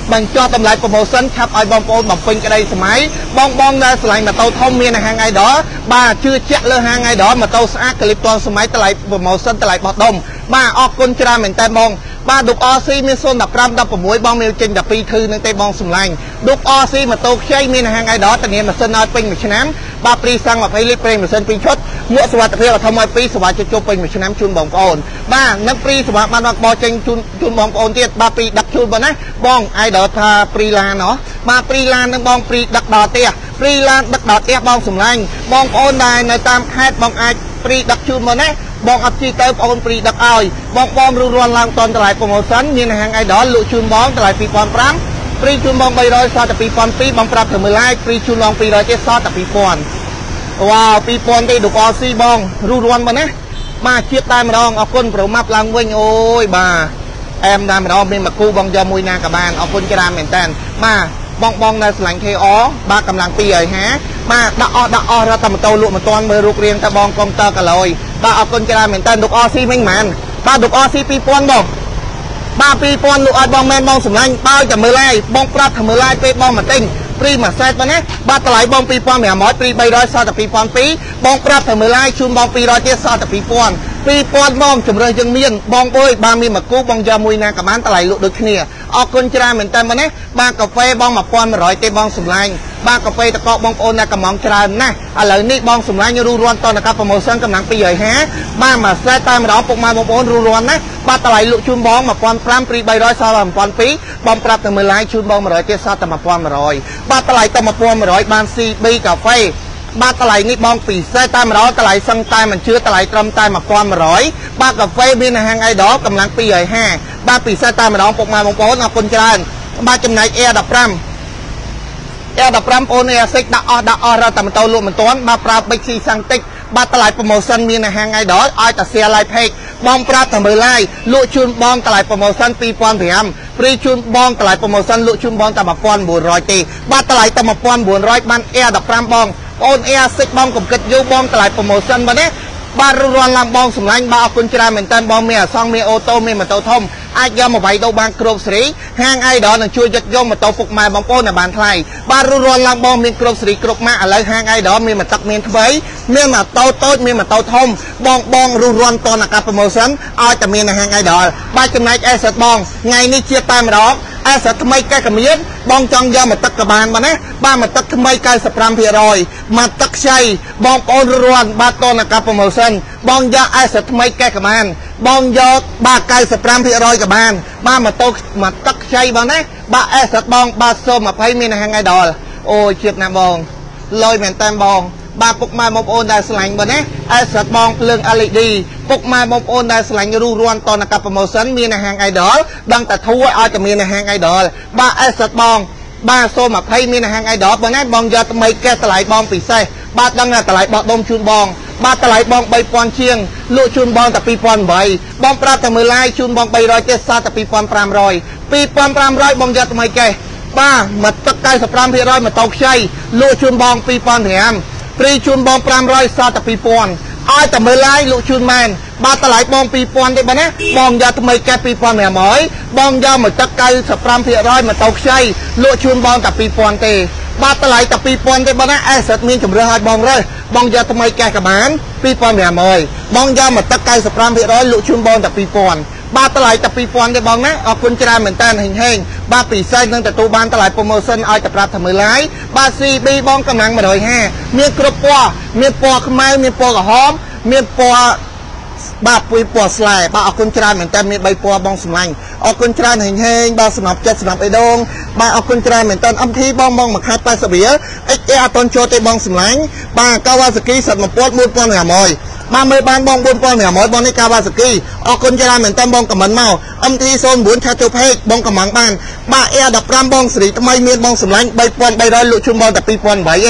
បញ្ចុះតម្លៃ promotion ឆាប់ឲ្យបងប្អូនបំពេញក្តីសម័យបងបងដែលឆ្លាញ់ម៉ូតូធំមានហាងឯដលបាទជឿជាក់លើហាងឯដលម៉ូតូស្អាតក្លីបទាន់សម័យតម្លៃ promotion តម្លៃបោះដុំបាទអរគុណច្រើនមែនតើបងបាទឌុក អ ស៊ី មាន ศูนย์ หนึ่ง ห้า หนึ่ง หก បងមានចេញតែពីរធឺនឹងទេបងសម្លាញ់ឌុក អ ស៊ី ម៉ូតូខ្ចីមានហាងឯដលធានាម៉ាស៊ីនឲ្យពេញមួយឆ្នាំបាទព្រីសាំងยี่สิบលីត្រប្រេងម៉ាស៊ីនពីរឈុតមួកសុវត្ថិភាពអធិមកពីរសុវត្ថិភាពពេញមួយឆ្នាំជូនបងប្អូនបាទនឹងព្រីសុវត្ថិបានមកបោះចេញជូនជូនបងប្អូនទៀតបាទព្រីដឹកជូនបងណាបងឯដលថាព្រីឡានហ៎បាទព្រីឡាននឹងបងព្រីដឹកដល់ផ្ទះព្រីឡានដឹកដល់ផ្ទះបងសម្លាញ់បងប្អូនដែលនៅតាមខេត្តបងអាចព្រីដឹកជូនមកណាបងអត់ជីទៅបងប្អូនព្រីដឹកឲ្យបងបងរੂរាន់ឡើងតនតម្លៃ promotion មានហាងឯដលលក់ជូនបងតម្លៃ ពីរពាន់ប្រាំព្រីជូនបងបីរយសតតែពីរពាន់ពីរបងប្រាប់ទៅមើល live ព្រីជូនបងពីររយទៀតសតតែពីរពាន់វ៉ាវពីរពាន់ទេឌុក អ ស៊ី បងរੂរាន់មកណាបាទជាតិតែម្ដងអរគុណប្រមាប់ឡើងវិញអូយបាទអែមតែម្ដងមានមកគូបងយកមួយណាក៏បានអរគុណច្រើនមែនតើបាទបងបងនៅឆ្លាញ់ ខេ អ បាទកម្លាំងពីរហើយហាបាទដាក់អស់ដាក់អស់រត់តែម៉ូតូលក់មិនទាន់មើលរូបរាងតែបងកុំព្យូទ័រកាឡូយបាទអរគុណច្រើនមែនតើឌុក អ ស៊ី វិញហ្មងបាទឌុក អ ស៊ី ពីរពាន់បងបាទពីរពាន់លក់ឲ្យបងមែនបងសម្លាញ់បើតែមើលឡាយបងប្រាប់ថាមើលឡាយពេលបងមកទិញព្រីមួយសេតបងណាបាទតម្លៃបងពីរពាន់ប្រាំរយព្រីបីរយសតតែពីរពាន់ពីរបងប្រាប់ថាមើលឡាយជូនបងពីររយទៀតសតតែពីរពាន់ពីរពាន់បងជំរឿនយើងមានបងអើយបាទមានមកគូបងយកមួយណាក៏បានតម្លៃលក់ដូចគ្នាអរគុណច្រើនមែនតើបងណាបាទកាហ្វេបងmột nghìn một trămទេបងសម្លាញ់បាទកាហ្វេតកបងប្អូនអ្នកកំងច្រើនណាស់ឥឡូវនេះបងសម្លាញ់រੂរាន់តនកា promotion កម្លាំងពីររយห้าបាទមួយសេតតែម្ដងពុកម៉ែបងប្អូនរੂរាន់ណាបាទតម្លៃលក់ជូនបងmột nghìnห้าtrămព្រីបីរយសល់một nghìnពីរបងប្រាប់ទៅមើល live ជូនបងmột trămទៀតសល់តែmột nghìn một trămបាទតម្លៃតែmột nghìn một trămបាន ซี บี កាហ្វេបាទតម្លៃនេះបងពិសេសតែម្ដងតម្លៃសឹងតែមិនជឿតម្លៃត្រឹមតែmột nghìn một trămបាទកាហ្វេមានហាងឯដលកម្លាំងពីររយห้าបាទពិសេសតែម្ដងពុកម៉ែបងប្អូនអរគុណច្រើនបាទចំណែក Air สิบห้า Air สิบห้าអូន Air สิบដាក់អស់ដាក់អស់រត់តែម៉ូតូលក់មិនទាន់បាទប្រើប៊ិចស៊ីសាំងតិចបាទតម្លៃ promotion មានហាងឯដលឲ្យតែ share live page បងប្រាប់តែមើល live លក់ជូនបងតម្លៃ promotion ពីរពាន់ប្រាំព្រីជូនបងតម្លៃ promotion លក់ជូនបងតែmột nghìn bốn trămទេបាទតម្លៃតែmột nghìn bốn trămបាន Air สิบห้าបងអូន Air สิบបងកំគិតយូរបងតម្លៃ promotion បងណាបាទរងឡើងបងសម្លាញ់បាទអរគុណច្រើនមែនតើបងមានអសងមានអូតូមានម៉ូតូធំអាចយកមកវាយដូរបានគ្រប់សេរីហាងឯដលនឹងជួយយកយកម៉ូតូពុកម៉ែបងប្អូនឲ្យបានថ្លៃបាទរងឡើងបងមានគ្រប់សេរីគ្រប់ម៉ាកឥឡូវហាងឯដលមានម៉ូតុមានថ្មីមានម៉ូតូតូចមានម៉ូតូធំបងបងរងរន់តនកា promotion ឲ្យតែមានហាងឯដលបាទចំណែក Asset បងថ្ងៃនេះជាតែម្ដង Asset ថ្មីកែកម្រៀនបងចង់យកមកទឹកក៏បានបាទណាបាទមកទឹកថ្មី九十五ភាគរយមកទឹកខ្ចីបងប្អូនរន់បាទតនកា promotion បងយក Asset ថ្មីកែក៏បានបងយកបាទ九十五ភាគរយក៏បានបាទមកតមកទឹកខ្ចីបងណាបាទ Asset បងបាទសូមยี่สิบមានហាងឯដលអូយជាតិណាបងលយមែនតែបងបាទពុកម៉ែបងប្អូនដែលស្រឡាញ់បងណា Asset បងភ្លើង แอล อี ดี ពុកម៉ែបងប្អូនដែលស្រឡាញ់រੂរាន់តនកា promotion មានហាងឯដលដឹងតែធួឲ្យតែមានហាងឯដលបាទ Asset បងបាទសូមยี่สิบមានហាងឯដលបងណាបងយកថ្មីកែតម្លៃបងពិសេសបាទដឹងតែតម្លៃបោះដុំជូនបងបាទតម្លៃបងបីពាន់ជាងលក់ជូនបងតែពីរពាន់ប្រាំបីបងប្រាប់តែមើល live ជូនបងបីរយទៀតសល់តែពីរពាន់ប្រាំរយពីរពាន់ប្រាំរយបងយកថ្មីកែបាទមកទឹក九十五ភាគរយម៉ូតូខ្ចីលក់ជូនបងពីរពាន់ប្រាំព្រីជូនបងប្រាំរយសល់តែពីរពាន់ឲ្យតែមើល live លក់ជូនមែនបាទតម្លៃបងពីរពាន់ទេបងណាបងយកថ្មីកែពីរពាន់ប្រាំរយបងយកមកទឹក九十五ភាគរយម៉ូតូខ្ចីលក់ជូនបងតែពីរពាន់ទេបាទតម្លៃតែពីរពាន់ទេបងណា Asset មានជំរឿនឲ្យបងរើសបងយកថ្មីកែក៏បានពីរពាន់ប្រាំរយបងយកមកទឹក九十五ភាគរយលក់ជូនបងតែពីរពាន់បាទតម្លៃតែពីរពាន់ទេបងណាអរគុណច្រើនមែនតើហេងហេងបាទពិសេសនឹងទទួលបានតម្លៃ promotion ឲ្យតែប្រាប់ថាមើល live បាទ ซี บี បងកម្លាំងmột trăm hai mươiមានគ្រប់ពណ៌មានពណ៌ខ្មៅមានពណ៌ក្រហមមានពណ៌បាទពុយពណ៌ស្លែបាទអរគុណច្រើនមែនតើមានបីពណ៌បងសម្លាញ់អរគុណច្រើនហេងហេងបាទសំណប់ចិត្តសំណប់អេដងបាទអរគុណច្រើនមែនតើ em ធី បងបងមួយខែ八十រៀល เอ็กซ์ เอ អត់តន់ចូលទេបងសម្លាញ់បាទ Kawasaki សិតmộtពាន់bốnពាន់ប្រាំរយបាទមើលបានបងbốnពាន់ប្រាំរយបងនេះ Kawasaki អរគុណច្រើនមែនតើបងខមមិនមក em ធី ศูนย์九ឆាចូល page បងកំងបានបាទ Air สิบห้าបងសេរីថ្មីមានបងសម្លាញ់បីពាន់បីរយលក់ជូនបងតែពីរពាន់ប្រាំបីទេ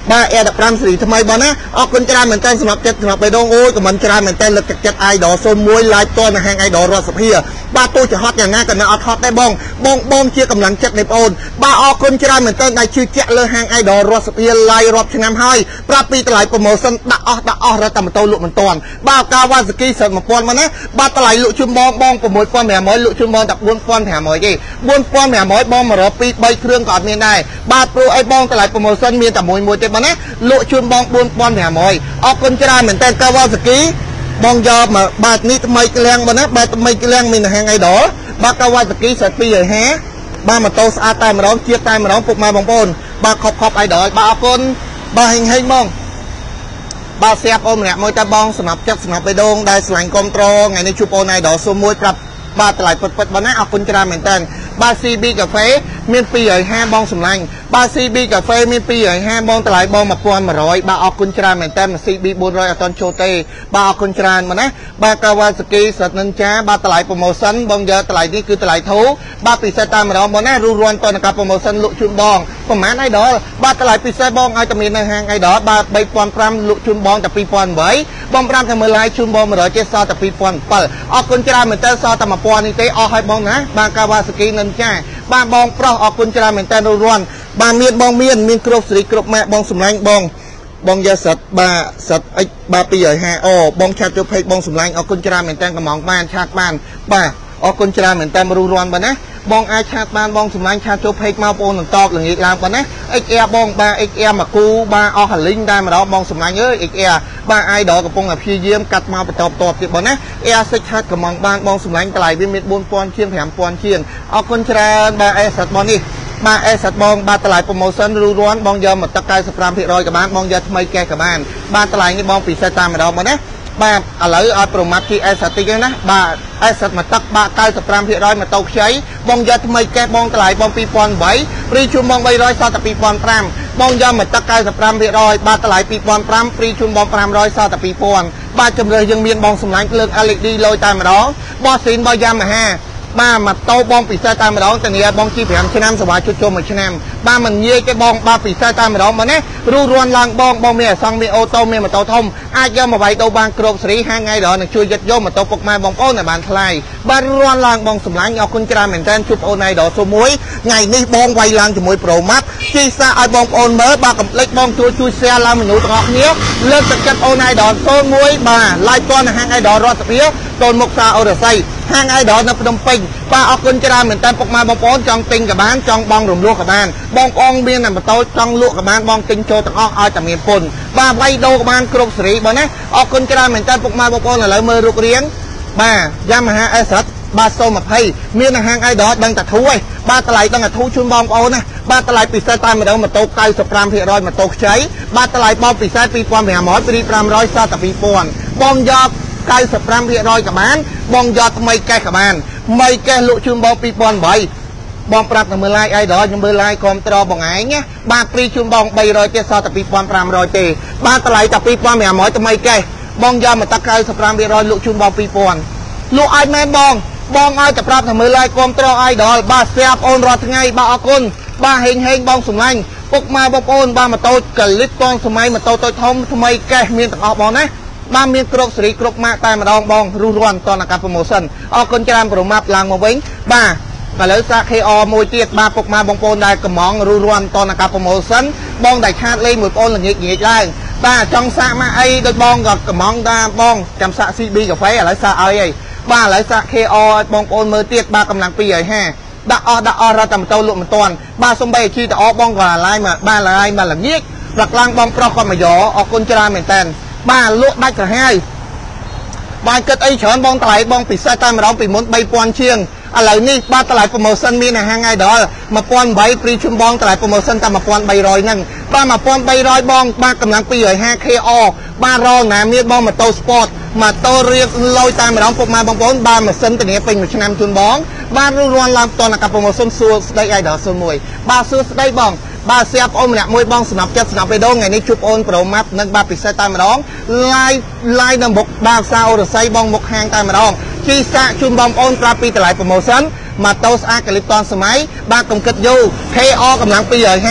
បាទអេដប្រាំសេរីថ្មីបងណាអរគុណច្រើនមែនតើសម្រាប់ចិត្តសម្រាប់បេដងអូយក៏មិនច្រើនមែនតើលើកទឹកចិត្ត idol សូមមួយឡាយតនៅហាង idol រដ្ឋសភាបាទទោះជាហត់យ៉ាងណាក៏នៅអត់ហត់ដែរបងបងបងជាកម្លាំងចិត្តនៃបងអូនបាទអរគុណច្រើនមែនតើដែលជឿជាក់លើហាង idol រដ្ឋសភាឡាយរាប់ឆ្នាំហើយប្រាប់ពីតម្លៃ promotion ដាក់អស់ដាក់អស់រត់តែម៉ូតូលក់មិនតាន់បាទកាវ៉ាសាគីសិត mộtពាន់មកណាបាទតម្លៃលក់ជូនបងបង sáu nghìn năm trăm លក់ជូនបងតែ bốn nghìn năm trăm ទេ bốn nghìn năm trăm បងមករកពីរ 3គ្រឿងក៏អត់មានដែរបាទព្រោះអីបងតម្លៃ promotion មានតែមួយមួយទេបងណាលក់ជូនបង bốn nghìn năm trăm អរគុណច្រើនមែនតើកាវ៉ាសាគីបងយកមកបាទនេះថ្មីក្លៀងបងណាបាទថ្មីក្លៀងមានហាងអីដល់បាទកាវ៉ាសាគីសិត ពីរហា បាទម៉ូតូស្អាតតែម្ដងជាតិតែម្ដងពុកម៉ែបងប្អូនបាទខប់ខប់អីដល់បាទអរគុណបាទហេងហេងបងបាទស្រាប់អូនម្នាក់មួយតែបងសម្រាប់ចិត្តសម្រាប់បេដងដែលឆ្លាញ់គ្រប់ត្រថ្ងៃនេះជួបអូនឯដល់សូមមួយប្រាប់បាទតម្លៃពិតពិតបងណាអរគុណច្រើនមែនតើបាទ xê bê កាហ្វេមានពីរហាបងសម្លាញ់បាទ xê bê កាហ្វេមានពីរហាបងតម្លៃបង một nghìn một trăm បាទអរគុណច្រើនមែនតើ xê bê bốn trăm អត់តន់ចូលទេបាទអរគុណច្រើនមកណាបាទកាវ៉ាសាគីសិតនិនចាបាទតម្លៃ promotion បងយកតម្លៃនេះគឺតម្លៃធូរបាទពិសេសតែម្ដងបងណារੂរាន់តនៅការ promotion លក់ជូនបងប្រហែលអីដល់បាទតម្លៃពិសេសបងឲ្យតែមាននៅហាងអីដល់បាទ 三nghìn năm trăm លក់ជូនបងតែ ពីរពាន់ប្រាំ បងប្រាប់តែមើល live ជូនបង một trăm ទេសតែ ពីរពាន់ប្រាំ អរគុណច្រើនមែនតើសតែ một nghìn នេះទេអស់ឲ្យបងណាបាទកាវ៉ាសាគីនិនចាបាទបងប្រុសអរគុណច្រើនមែនតើរੂរាន់បាទមានបងមានមានគ្រប់សេរីគ្រប់ម៉ាក់បងសម្លាញ់បងបងយកសិតបាទសិតអិចបាទ ពីរហា អូបងឆាតចូល page បងសម្លាញ់អរគុណច្រើនមែនតើកំងបានឆាតបានបាទអរគុណច្រើនមែនតើរੂរាន់បងណាបងអាចឆាតបានបងសម្លាញ់ឆាតចូល page មកបងនឹងតបល្ងាចឡើងបងណា เอ็กซ์ อาร์ បងបាទ เอ็กซ์ อาร์ មកគូបាទអស់ហលីងដែរម្ដងបងសម្លាញ់អើយ เอ็กซ์ อาร์ បាទអាយដលកំពុងតែព្យាយាមកាត់មកបន្តបន្តទៀតបងណា Air សិចឆាតកំងបានបងសម្លាញ់តម្លៃវាមាន bốn nghìn ជាង ห้าnghìn ជាងអរគុណច្រើនបាទអេសិតបងនេះបាទអេសិតបងបាទតម្លៃ promotion រੂរាន់បងយកមកទឹក chín mươi lăm phần trăm ក៏បានបងយកថ្មីកេះក៏បានបាទតម្លៃនេះបងពិសេសតាមម្ដងបងណាបាទឥឡូវឲ្យប្រមាថជាអេសិតតិចណាបាទអេសិតមកទឹកបាទ chín mươi lăm phần trăm ម៉ូតូខ្ចីបងយកថ្មីកេះបងតម្លៃបង ពីរពាន់ប្រាំ ព្រីជូនបង 300 សល់តែ ពីរពាន់ប្រាំ បងយកមកទឹក chín mươi lăm phần trăm បាទតម្លៃ ពីរពាន់ប្រាំ ព្រីជូនបង 500 សល់តែ ពីរពាន់ បាទជំរឿយើងមានបងសម្លាញ់លើក แอล อี ดี លុយតែម្ដងបោះស៊ីនបោះយ៉ាម៉ាហាបាទម៉ូតូបងពិសេសតែម្ដងតានីបងជីប្រាំឆ្នាំសវ៉ាជុតចូលមួយឆ្នាំបាទមិនងាយទេបងបាទពិសេសតែម្ដងមកណារੂរាន់ឡើងបងបងមានអសង្ឃមានអូតូមានម៉ូតូធំអាចយកមកវាយដូរបានគ្រប់សេរីហាងថ្ងៃដល់នឹងជួយយឹតយកម៉ូតូពុកម៉ែបងប្អូនឲ្យបានថ្លៃបាទរੂរាន់ឡើងបងសម្លាញ់អរគុណច្រើនមែនតើជួបអូនឯដល់សូមួយថ្ងៃនេះបងវាយឡើងជាមួយប្រូម៉ាត់ជីសាឲ្យបងប្អូនមើលបាទកុំភ្លេចបងជួយជួយ share ឡើងមនុស្សទាំងអស់គ្នាលើកទឹកចិត្តអូនឯដល់សូមួយបាទ live តនៅហាងឯដល់រដ្ឋសភាតូនមុខសាអូរស័យហាងឯដល់នៅភ្នំពេញបាទអរគុណច្រើនមែនតើពុកម៉ែបងប្អូនចង់ទិញក៏បានចង់បងរំលោះក៏បានបងប្អូនមានម៉ូតូចង់លក់ក៏បានបងទិញចូលទាំងអស់ឲ្យតែមានពុនបាទវាយដូរក៏បានគ្រប់សេរីបងណាអរគុណច្រើនមែនតើពុកម៉ែបងប្អូនឥឡូវមើលរូបរាងបាទយ៉ាម៉ាហាអេសិតបាទសូមអភ័យមានហាងឯដល់ដឹងតែធូរឯងបាទតម្លៃដឹងតែធូរជូនបងប្អូនណាបាទតម្លៃពិសេសតែម្ដងម៉ូតូ chín mươi lăm phần trăm ម៉ូតូខ្ចីបាទតម្លៃបងពិសេស ពីរពាន់ប្រាំ ព្រី500 សល់តែ ពីរពាន់ បងយក chín mươi lăm phần trăm ក៏បានបងយកថ្មីកេះក៏បានថ្មីកេះលក់ជូនបង ពីរពាន់ប្រាំ បងប្រាប់តែមើល live អីដល់ខ្ញុំមើល live គ្រប់ត្របងឯងណាបាទព្រីជូនបង 300 ទេសល់តែ ពីរពាន់ប្រាំ ទេបាទតម្លៃតែ ពីរពាន់ប្រាំ ថ្មីកេះបងយកមកទឹក chín mươi lăm phần trăm លក់ជូនបង ពីរពាន់ លក់ឲ្យមែនបងបងឲ្យតែប្រាប់តែមើល live គ្រប់ត្រអីដល់បាទស្រាប់អូនរាល់ថ្ងៃបាទអរគុណបាទហេងហេងបងសម្លាញ់ពុកម៉ែបងប្អូនបាទម៉ូតូកលិតកងសម័យម៉ូតូតូចធំថ្មីកេះមានទាំងអស់បងណាបាទមានគ្រប់សេរីគ្រប់ម៉ាកតែម្ដងបងរੂរាន់តនការ promotion អរគុណច្រើនប្រមាប់ឡើងមកវិញបាទឥឡូវសាក ខេ អ មួយទៀតបាទពុកម៉ែបងប្អូនដែលកំងរੂរាន់តនការ promotion បងដែលខាតលេងមួយបងល្ងាចងាចឡើងបាទចង់សាកមកអីដូចបងក៏កំងតាមបងចាំសាក xê bê កាហ្វេឥឡូវសាកឲ្យអីបាទឥឡូវសាក ខេ អ ឲ្យបងប្អូនមើលទៀតបាទកម្លាំង ពីរហា ដាក់អស់ដាក់អស់រត់តែម៉ូតូលក់មិនតាន់បាទសំបីជីតអបងក៏ឡាយមកបាទឡាយមកល្ងាចប្រកឡើងបងប្រុសគាត់មកយកអរគុណច្រើនមែនតើបាទលក់ដាច់ក្រហាយបាទគិតអីច្រើនបងតម្លៃបងពិសេសតែម្ដងពីមុន បីពាន់ ជាងឥឡូវនេះបាទតម្លៃ promotion មានហាងឯដល់ một nghìn tám trăm ព្រីជូនបងតម្លៃ promotion តែ một nghìn ba trăm ហ្នឹងបាទ một nghìn ba trăm បងបាទកម្លាំង ពីរហា ខេ អ បាទរងណាមានបងម៉ូតូ sport ម៉ូតូរៀបលុយតែម្ដងពុកម៉ែបងប្អូនបាទម៉ាស៊ីនធានាពេញមួយឆ្នាំជូនបងបាទរੂរាន់ឡើងតនការ promotion សួរស្ដីឯដល់សូមួយបាទសួរស្ដីបងបាទស្រាប់អូនម្នាក់មួយបងសំណប់ចិត្តសំណប់បេដងថ្ងៃនេះជួបអូនប្រូម៉ាត់និងបាទពិសេសតែម្ដង live live នៅមុខបាទផ្សារអូរស័យបងមុខហាងតែម្ដងជីសាកជូនបងប្អូនប្រាប់ពីតម្លៃ promotion ម៉ូតូស្អាតកលិបតនសម័យបាទកុំគិតយូរ ខេ អ កម្លាំង ពីរហា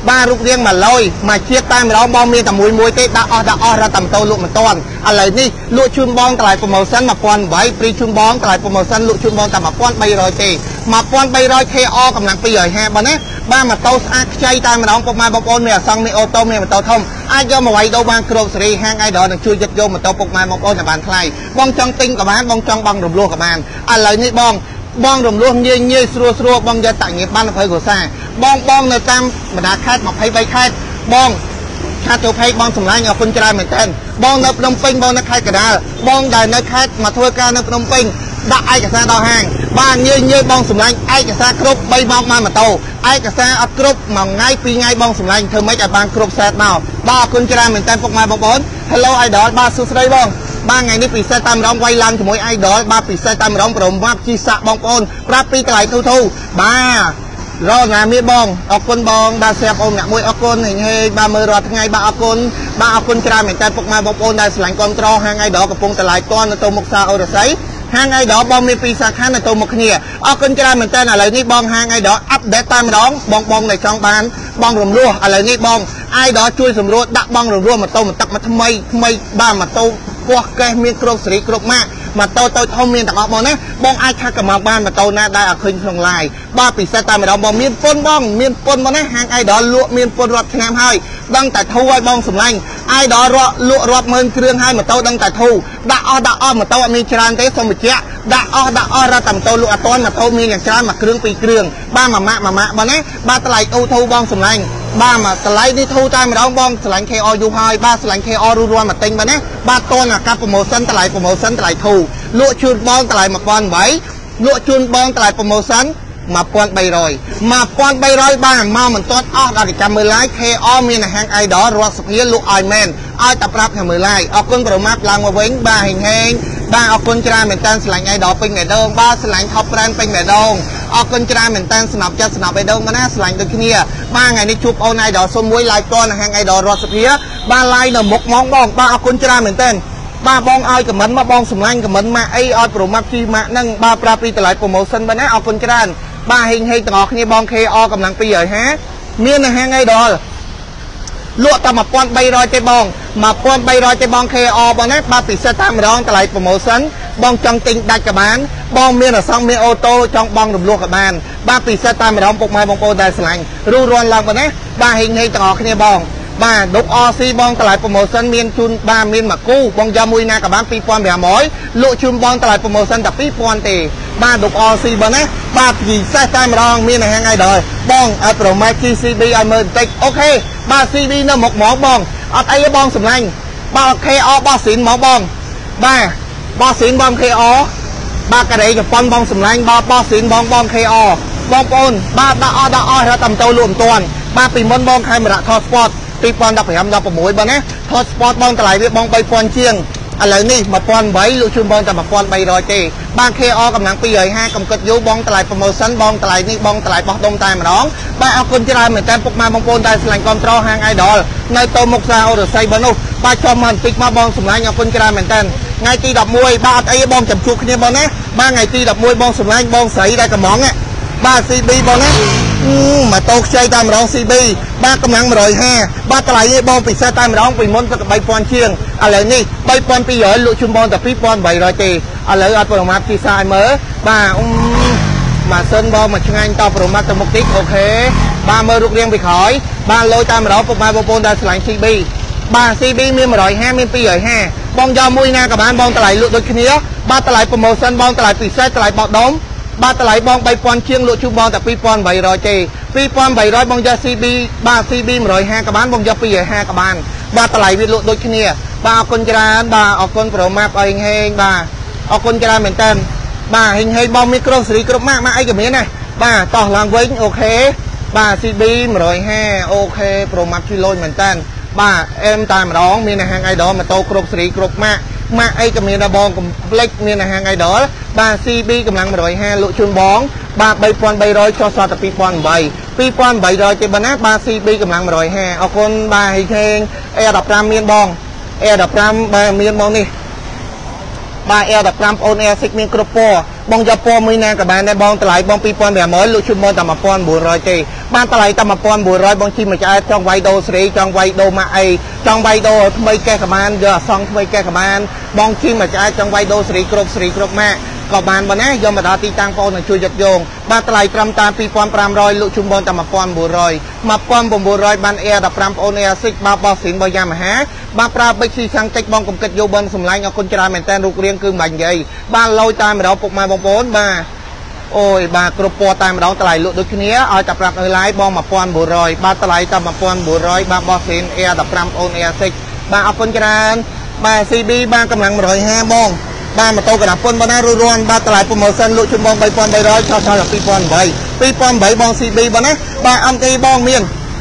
ba rục riêng mà lôi mà chia tay mà đó bom miên tầm mùi mùi tê đã o đã o ra tầm tàu lụa một toàn à lấy đi lụa chun bong tại promotion mà quan vậy pri chun bong tại promotion lụa chun bong tầm mà quan bay rồi thì mà quan bay rồi kê o cầm nặng bây giờ ha bọn ấy ba mà tàu ác chay tay mà đó bông mai bông ôn mẹ xong mẹ ô tô mẹ mà tàu thông ai do mà vậy đâu ban grocery hang ai đó được chui giật vô mà tàu bông mai bông ôn là bàn thay bong trong tinh của bạn bong trong bong rùm luôn của bạn à lấy đi bong bong rùm luôn như như xua xua bong ra tặng nghiệp ban phải của xa bong bong nơi tam mà đã khai mà phải bay khai bong khai tôi thấy bong sùng lai nhỏ phân trai mình tên bong nơi Phnom Penh bong nơi khai cả đà bong đài nơi khai mà thua ca nơi Phnom Penh đã ai cả xa đo hàng ba như như bong sùng lai ai cả xa group bay bong ma mà tàu ai cả xa up group mà ngay pi ngay bong sùng lai thưa mấy cả ban group set nào ba phân trai mình tên phục mai bong bốn hello ai đó ba su đây bong ba ngày đi xe tam rong quay lăng thì mỗi ai đó ba xe tam rong rồi map chi sạ bong ôn rapi lại thu thu ba rồi ngày mi bong ở con bong ba xe ôn ngạc mũi ở con hình hay ba mươi rồi ngày ba ở con ba ở con tra mình tay phục mai bong ôn đây lạnh con tro hai ngày đó gặp phong lại con tôi một sao ở đấy hai ngày đó bong mi pi sa khán là tôi một kia ở con tra mình tên là lấy ní bong hai ngày đó update tam rong bong bong này trong bán bong rùm rua à lấy ní bong ai đó chui rùm rua đặt bong rùm rua mà tôi một tập mà thâm mây mây ba mà tôi qua cái miếng cột sấy cột mạ mà tôi tôi không miếng tặng bong đấy bong ai khác cả mà ban mà tôi naได้ở khinh trong lại baปีxe tay mà đó bong miếng phun bong miếng phun bong đấy hàng ai đó lụa miếng phun rọt nam hai đang tại thu ai bong sủng lanh ai đó rọt lụa rọt mơn kêu hai mà tôi đang tại thu đã o đã o mà tôiมีtràn tới xong một chiếc đã o đã o ra tầm tôi lụa toan mà tôiมีอย่างtràn mà kêu pi kêu ba mà mạ mà mạ bong đấy baตะไลthu thu bong sủng lanh ba màตะไลđi thu tay mà đó bong sủng lanh kê o du hai ba sủng lanh kê o ru ru mà tinh bong đấy ba toan là các promotionตะไลpromotionตะไลthuลวกชุนบองตะไลมาปอนไว้ลวกชุนบองตะไลโปรโมชั่นมาปอนใบรอยมาปอนใบรอยบ้านมาเหมือนต้นอ้อเราจะจำมือไล่เคอมีในห้างไอดอรอสเพียลูกไอแมนไอตับรับทำมือไล่เอาคนประมาทลางมาเว้งบ้าเฮงเฮงบ้าเอาคนจราเหมือนกันสลายไอดอเป็นไงดงบ้าสลายท็อปแบรนด์เป็นไงดงเอาคนจราเหมือนกันสนับจะสนับไปดงมาหน้าสลายตัวขี้เนี่ยบ้าไงนี่ชุบเอาไอดอส้มมวยลายก้อนห้างไอดอรอสเพียบ้าลายหนึ่งมกมองบ้องบ้าเอาคนจราเหมือนกันบ้าบองเอากับมันมาบองสมรังกับมันมาไอเอาโปรมาจีมานั่งบ้าปลาปีตลาดโปรโมชั่นบ้านนะเอาคนกระดานบ้าเฮงเฮงต่อเนี่ยบองเคออกำลังปีใหญ่ฮะเมียนนะฮะไงดอลลวกตามาปอนใบรอยใจบองมาปอนใบรอยใจบองเคอบ้านนะบ้าปีเซตามร้องตลาดโปรโมชั่นบองจังติงได้กับบ้านบองเมียนซองเมียโอโต้จังบองรวมรวมกับบ้านบ้าปีเซตามร้องปกไม้บองโปได้สลังรูรวนลังบ้านนะบ้าเฮงเฮงต่อเนี่ยบองบ้าดกอซีบองตลาดโปรโมชั่นเมียนชุนบ้าเมียนมากู้บองยามุยนากับบ้านปีปอนแบบหมอยลุชุนบองตลาดโปรโมชั่นแต่ปีปอนตีบ้าดกอซีบองนะบ้าผีแท้ใจมาลองเมียนในห้างไงเลยบองเอาโปรมาจีซีบีไอเมอร์ติกโอเคบ้าซีบีน่ะหมกหมอบองเอาไอ้บองสำนักบ้าเคอบ้าสินหมอบองบ้าบ้าสินบองเคอบ้ากระเดยกับปอนบองสำนักบ้าบ้าสินบองบองเคอบองปนบ้าดาอดาอเราตำโตรวมตัวบ้าปีมอนบองใครมาละทอสปอร์ตปีปอนดับแหมดับประมวยบ้านนะทอสปอร์ตบองตลาดบองไปปอนเชียงอะไรนี่มาปอนไว้ลูกชุนบองแต่มาปอนใบรอยเจบางเคอกำลังปีใหญ่ห้ากำกัดยูบองตลาดโปรโมชั่นบองตลาดนี่บองตลาดบองดงตายมาน้องบ้าเอาคนที่ไรเหมือนกันพวกมาบองปนได้สลายคอนโทรลห้างไอดอลในโตมกซาหรือไซบานุบ้าชอมมันปิกมาบองสมัยเอาคนที่ไรเหมือนกันไงตีดับมวยบ้าไอ้บองจับชุกเนี่ยบองนะบ้าไงตีดับมวยบองสมัยบองใสได้กระมองอ่ะบ้าซีบีบองนะมาโตใจตามร้องซีบีบ้ากำลังรอยห้าบ้าตลาดนี่บองปิดเส้นตามร้องปีมนต์กับใบปอนเชียงอะไรนี่ใบปอนปีใหญ่ลุชุนบองแต่ปีปอนใบรอยตีอะไรเอาโปรมาที่สายเมื่อบ้ามาเส้นบองมาช่างต่อโปรมาตมุกติ๊กโอเคบ้าเมื่อรุกเรียงไปขอยบ้าลอยตามร้องปกมาบองปนได้สลายซีบีบ้าซีบีมีมารอยห้ามีปีใหญ่ห้าบองยามุยนากับบ้านบองตลาดลุโดยขี้เนี้ยบ้าตลาดโปรโมชั่นบองตลาดปิดเส้นตลาดบอดดมบ้าตลาดบองใบปอนเชียงลุชุนบองแต่ปีปอนใบรอยเจปีปอนใบร้อยบองยาซีบีบ้าซีบีมารอยห้ากับบ้านบองยาปีใหญ่ห้ากับบ้านบ้าตลาดวิลุโดยขี้เนี้ยบ้าเอาคนจราบ้าเอาคนโปรมาเอาเองเฮงบ้าเอาคนจราเหมือนเต็มบ้าเฮงเฮงบองมีกรงสีกรงมากมาไอ้กับเมียนะบ้าต่อหลังเว้งโอเคบ้าซีบีมารอยห้าโอเคโปรมาคิโลเหมือนเต็มบ้าเอ็มตามร้องมีในห้างไอดอลมาโตกรงสีกรงมากมาไอ้กับเมียนะบองกับเล็กเมียในห้างไอดอลบ้าซีบีกำลังมารอยห้าลุชุนบองบ้าใบปอนใบรอยชอสอดแต่ปีปอนใบปีปอนใบรอยเจ็บบ้านะบ้าซีบีกำลังมารอยห้าเอาคนบ้าเฮงเฮงเอดับรามเมียนบองเอดับรามบ้าเมียนบองนี่บ้าเอดับรามโอนเอซิกเมียนกระโปបងយកពណ៌មួយណាក៏បានដែរបងតម្លៃបងពីរពាន់ប្រាំរយលក់ជូនបងតែmột nghìn bốn trămទេបានតម្លៃតែmột nghìn bốn trămបងជិះមួយឆ្អែតចង់វាយដូរសេរីចង់វាយដូរម៉ាក់អីចង់វាយដូរថ្មីកេះក៏បានយកអសងថ្មីកេះក៏បានបងជិះមួយឆ្អែតចង់វាយដូរសេរីគ្រប់សេរីគ្រប់ម៉ាក់ក៏បានបងណាយកមកដល់ទីតាំងបងនឹងជួយយកយងបានតម្លៃត្រឹមតែពីរពាន់ប្រាំរយលក់ជូនបងតែmột nghìn bốn trăm một nghìn chín trămបាន Air 15បងអូន Air សិចបាទបោះស៊ីនបើយ៉ាងមហាបាទប្រើបិចស៊ីសាំងតិចបងកុំគិតយកបងសម្លាញ់អរគុណច្រើនមែនតើរូបរាងគឺមិនបាញ់និយាយបានលយតាមម្ដងពុកម៉ែបងប្អូនបាទអូយបាទគ្រប់ពណ៌តែម្ដងតម្លៃលក់ដូចគ្នាឲ្យតែប្រាប់នៅ live បងmột nghìn bốn trămបាទតម្លៃតែmột nghìn bốn trămបាទបោះស៊ីន Air 15បងអូន Air សិចបាទអរគុណច្រើនបាទ ซี บี បាទកម្លាំងmột trăm hai mươiបងបាទម៉ូតូកណ្ដាប់ពុនបងណារួចរាន់បាទតម្លៃ promotion លក់ជូនបង三千三百ឆោះឆោះដល់ពីរពាន់eightពីរពាន់eightបង ซี บี បងណាបាទ em ที បងមាន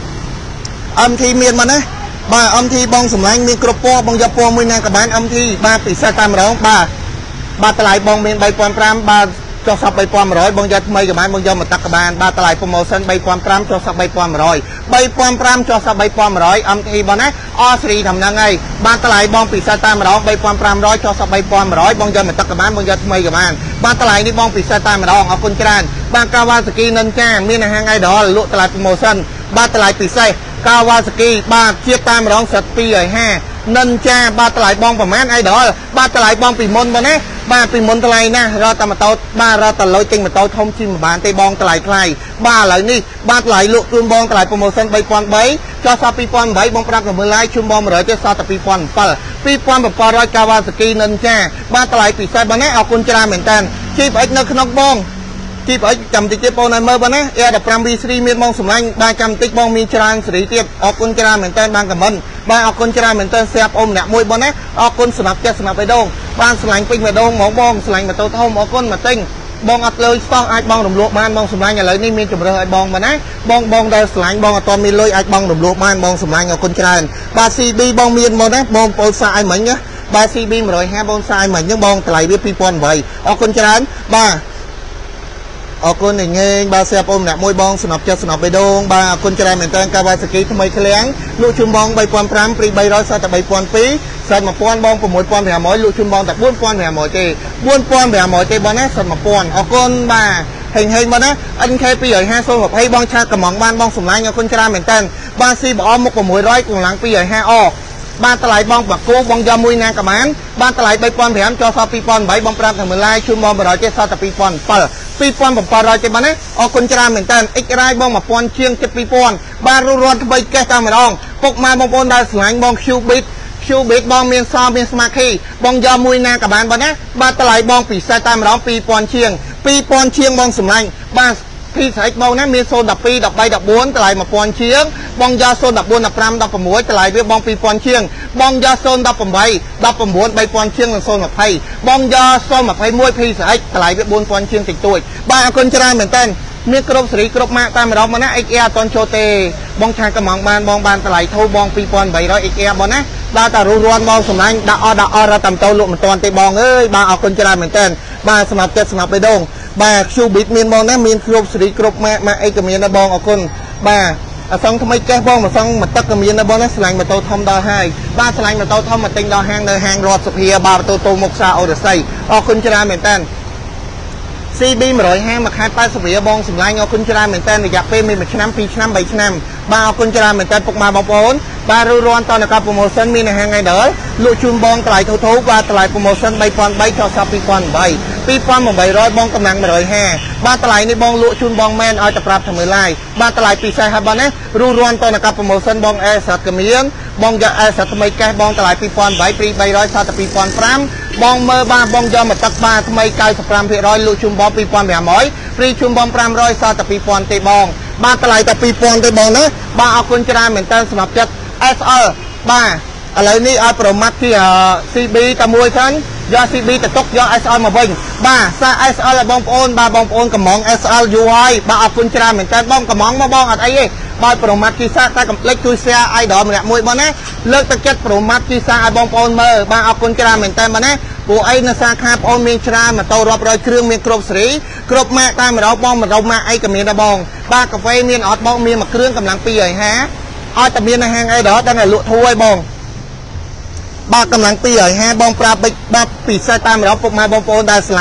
em ที មានមកណាបាទ em ที បងសម្លាញ់មានគ្រប់ពណ៌បងយកពណ៌មួយណាក៏បាន em ที បាទពិសេសតែម្ដងបាទបាទតម្លៃបងមាន三千five hundredបាទចុះសក់三千one hundredបងយកថ្មីក៏បានបងយកមកទឹកក៏បានបាទតម្លៃ promotion三千five hundredចុះសក់三千one hundred三千five hundredចុះសក់三千one hundred em ที បងណាអស្រីតាមហ្នឹងហើយបាទតម្លៃបងពិសេសតែម្ដង三千five hundredចុះសក់三千one hundredបងយកមកទឹកក៏បានបងយកថ្មីក៏បានបាទតម្លៃនេះបងពិសេសតែម្ដងអរគុណច្រើនបាទកាវ៉ាសាគីនិនចាមានអាហារថ្ងៃដលលក់តម្លៃ promotion បាទតម្លៃពិសេសកាវ៉ាសាគីបាទជាតែម្ដងសិតtwo fiftyនិនចាបាទតម្លៃបងប្រហែលអីដល់បាទតម្លៃបងពីមុនបងណាបាទពីមុនថ្លៃណាស់រត់តែម៉ូតូបាទរត់តែលុយទិញម៉ូតូធំជិះមិនបានទេបងថ្លៃថ្លៃបាទឥឡូវនេះបាទថ្លៃលក់ជូនបងថ្លៃ promotion三千threeចុះសក់two thousand eightបងប្រាប់ទៅមើល live ជូនបងone hundredទៀតសល់តែtwo thousand seven two thousand seven hundredកាវ៉ាសាគីនិនចាបាទថ្លៃពិសេសបងណាអរគុណច្រើនមែនតើជីបអិចនៅក្នុងបងជីបអិចចាំតិចទៀតបងឲ្យមើលបងណា Air fifteen V threeមានបងសម្លាញ់បាទចាំតិចបងមានច្រើនសេរីទៀតអរគុណច្រើនមែនតើបានខមមិនបាទអរគុណច្រើនមែនតើស្រាប់អ៊ំម្នាក់មួយបងណាអរគុណសម្រាប់ចិត្តសម្រាប់បេះដូងបានសម្លាញ់ពេញបេះដូងហ្មងបងសម្លាញ់ម៉ូតូធំអរគុណមកទិញបងអត់លុយស្តង់អាចបងរំលោះបានបងសម្លាញ់ឥឡូវនេះមានជំរើសឲ្យបងបងណាបងបងដែលសម្លាញ់បងអត់ទាន់មានលុយអាចបងរំលោះបានបងសម្លាញ់អរគុណច្រើនបាទ ซี บี បងមានមកណាបងប្អូនសាឲ្យមិញណាបាទ ซี บี one fiftyបងសាឲ្យមិញហ្នឹងបងតម្លៃវាtwo thousand eightអរគុណច្រើនបាទអរគុណញញែងបាទស្រាប់អូនម្នាក់មួយបងសំណប់ចិត្តសំណប់បេះដូងបាទអរគុណច្រើនមែនតើកាវ៉ាសាគីថ្មីឃ្លាំងលក់ជូនបង三千fiveព្រីthree hundredសតតែthree thousand twoសិតone thousandបងsix thousand five hundredលក់ជូនបងតែfour thousand five hundredទេfour thousand five hundredទេបងណាសិតone thousandអរគុណបាទហេងហេងបងណា เอ็น เค two fifty zero twentyបងឆាតកំងបានបងសម្លាញ់អរគុណច្រើនមែនតើបាទស៊ីបអមុខsix hundredកម្លាំងtwo fiftyអបាទតម្លៃបងបាគូបងយកមួយណាក៏បានបាទតម្លៃthree thousand five hundredចុះសល់two thousand eightបងប្រាប់តែមើល live ជូនបងone hundredទេសល់តែtwo thousand seven two thousand seven hundredទេបងណាអរគុណច្រើនមែនតើ X Rai បងone thousandជាងជិតtwo thousandបាទរੂរាន់ថ្មីកេះតែម្ដងពុកម៉ែបងប្អូនដែលស្រឡាញ់បង Qbit Qbit បងមានសមាន Smart Key បងយកមួយណាក៏បានបងណាបាទតម្លៃបងពិសេសតែម្ដងtwo thousandជាងtwo thousandជាងបងសម្លាញ់បាទពីស្អែកបងណាមានzero one two one three one fourតម្លៃone thousandជាងបងយកzero one four one five one sixតម្លៃវាបងtwo thousandជាងបងយកzero one eight one nine three thousandជាងនិងzero two zeroបងយកzero two oneពីស្អែកតម្លៃវាfour thousandជាងតិចតួចបាទអរគុណច្រើនមែនតើមានគ្រប់សេរីគ្រប់ម៉ាកតែម្ដងមកណា เอ็กซ์ อาร์ អត់តន់ចូលទេបងឆាកំងបានបងបានតម្លៃធូរបងtwo thousand eight hundred เอ็กซ์ อาร์ បងណាដល់តែរੂរាន់បងសម្លាញ់ដាក់អត់ដាក់អត់រត់តាមតោលក់មិនតាន់ទេបងអើយបាទអរគុណច្រើនមែនតើបាទសម្រាប់ចិត្តសម្រាប់បេះដូងបាទ Qbit មានបងណាមានគ្រប់សេរីគ្រប់ម៉ាកម៉ាកអីក៏មានដែរបងអរគុណបាទអសងថ្មីកេះបងមកសងមកទឹកក៏មានដែរបងណាឆ្លាញ់ម៉ូតូធំដល់ហើយបាទឆ្លាញ់ម៉ូតូធំមកទិញដល់ហាងនៅហាងរដ្ឋសភាបាទម៉ូតូតូមុខសាអូរស័យអរគុណច្រើនមែនតើซี บี one fiftyមួយខែeightyរៀលបងសម្លាញ់អរគុណច្រើនមែនតើរយៈពេលមានoneឆ្នាំtwoឆ្នាំthreeឆ្នាំបាទអរគុណច្រើនមែនតើពុកម៉ែបងប្អូនបាទរੂរាន់តនៅក promotion មានអាហារថ្ងៃដល់លក់ជូនបងតម្លៃធូរធូរបាទតម្លៃ promotion three thousand threeចុះសល់two thousand eight two thousand eight hundredបងកំណាំងone fiftyបាទតម្លៃនេះបងលក់ជូនបងមែនឲ្យតែប្រាប់ថាមើល live បាទតម្លៃពិសេសហើយបងណារੂរាន់តនៅក promotion បងអេសក៏មានបងយកអេសថ្មីកេះបងតម្លៃtwo thousand eightព្រីthree hundredសល់តែtwo thousand fiveបងមើលបាទបងយកមកទឹកបាទថ្មីninety-fiveភាគរយលក់ជូនបងtwo thousand five hundredព្រីជូនបងfive hundredសល់តែtwo thousandទេបងបាទតម្លៃតែtwo thousandទេបងណាបាទអរគុណច្រើនមែនតើសម្រាប់ចិត្ត เอส แอล បាទឥឡូវនេះឲ្យប្រមាត់ទី ซี บี តែមួយសិនយក ซี บี ទៅទុកយក เอส แอล មកវិញបាទសា เอส แอล បងប្អូនបាទបងប្អូនកំង เอส แอล យូរហើយបាទអរគុណច្រើនមែនតើបងកំងមកបងអត់អីទេបាទប្រមាត់ទីសាតែកំភ្លេចជួយ share idol ម្នាក់មួយបងណាលើកទឹកចិត្តប្រមាត់ទីសាឲ្យបងប្អូនមើលបាទអរគុណច្រើនមែនតើបងណាព្រោះអីនៅសាខាបងមានច្រើនម៉ូតូរាប់រយគ្រឿងមានគ្រប់សេរីគ្រប់ម៉ាកតែម្ដងបងម្ដងម៉ាកអីក៏មានដែរបងបាទកាហ្វេមានអត់បងមានមួយគ្រឿងកម្លាំងtwo fiftyឲ្យតែមាននៅហាងអីដល់តែលក់ធូរឲ្យបងបាទកម្លាំងtwo fiftyបងប្រាប់បិចបាទពិសេសតែម្ដងពុកម៉ែបងប្អូនដែលស្រឡាញ់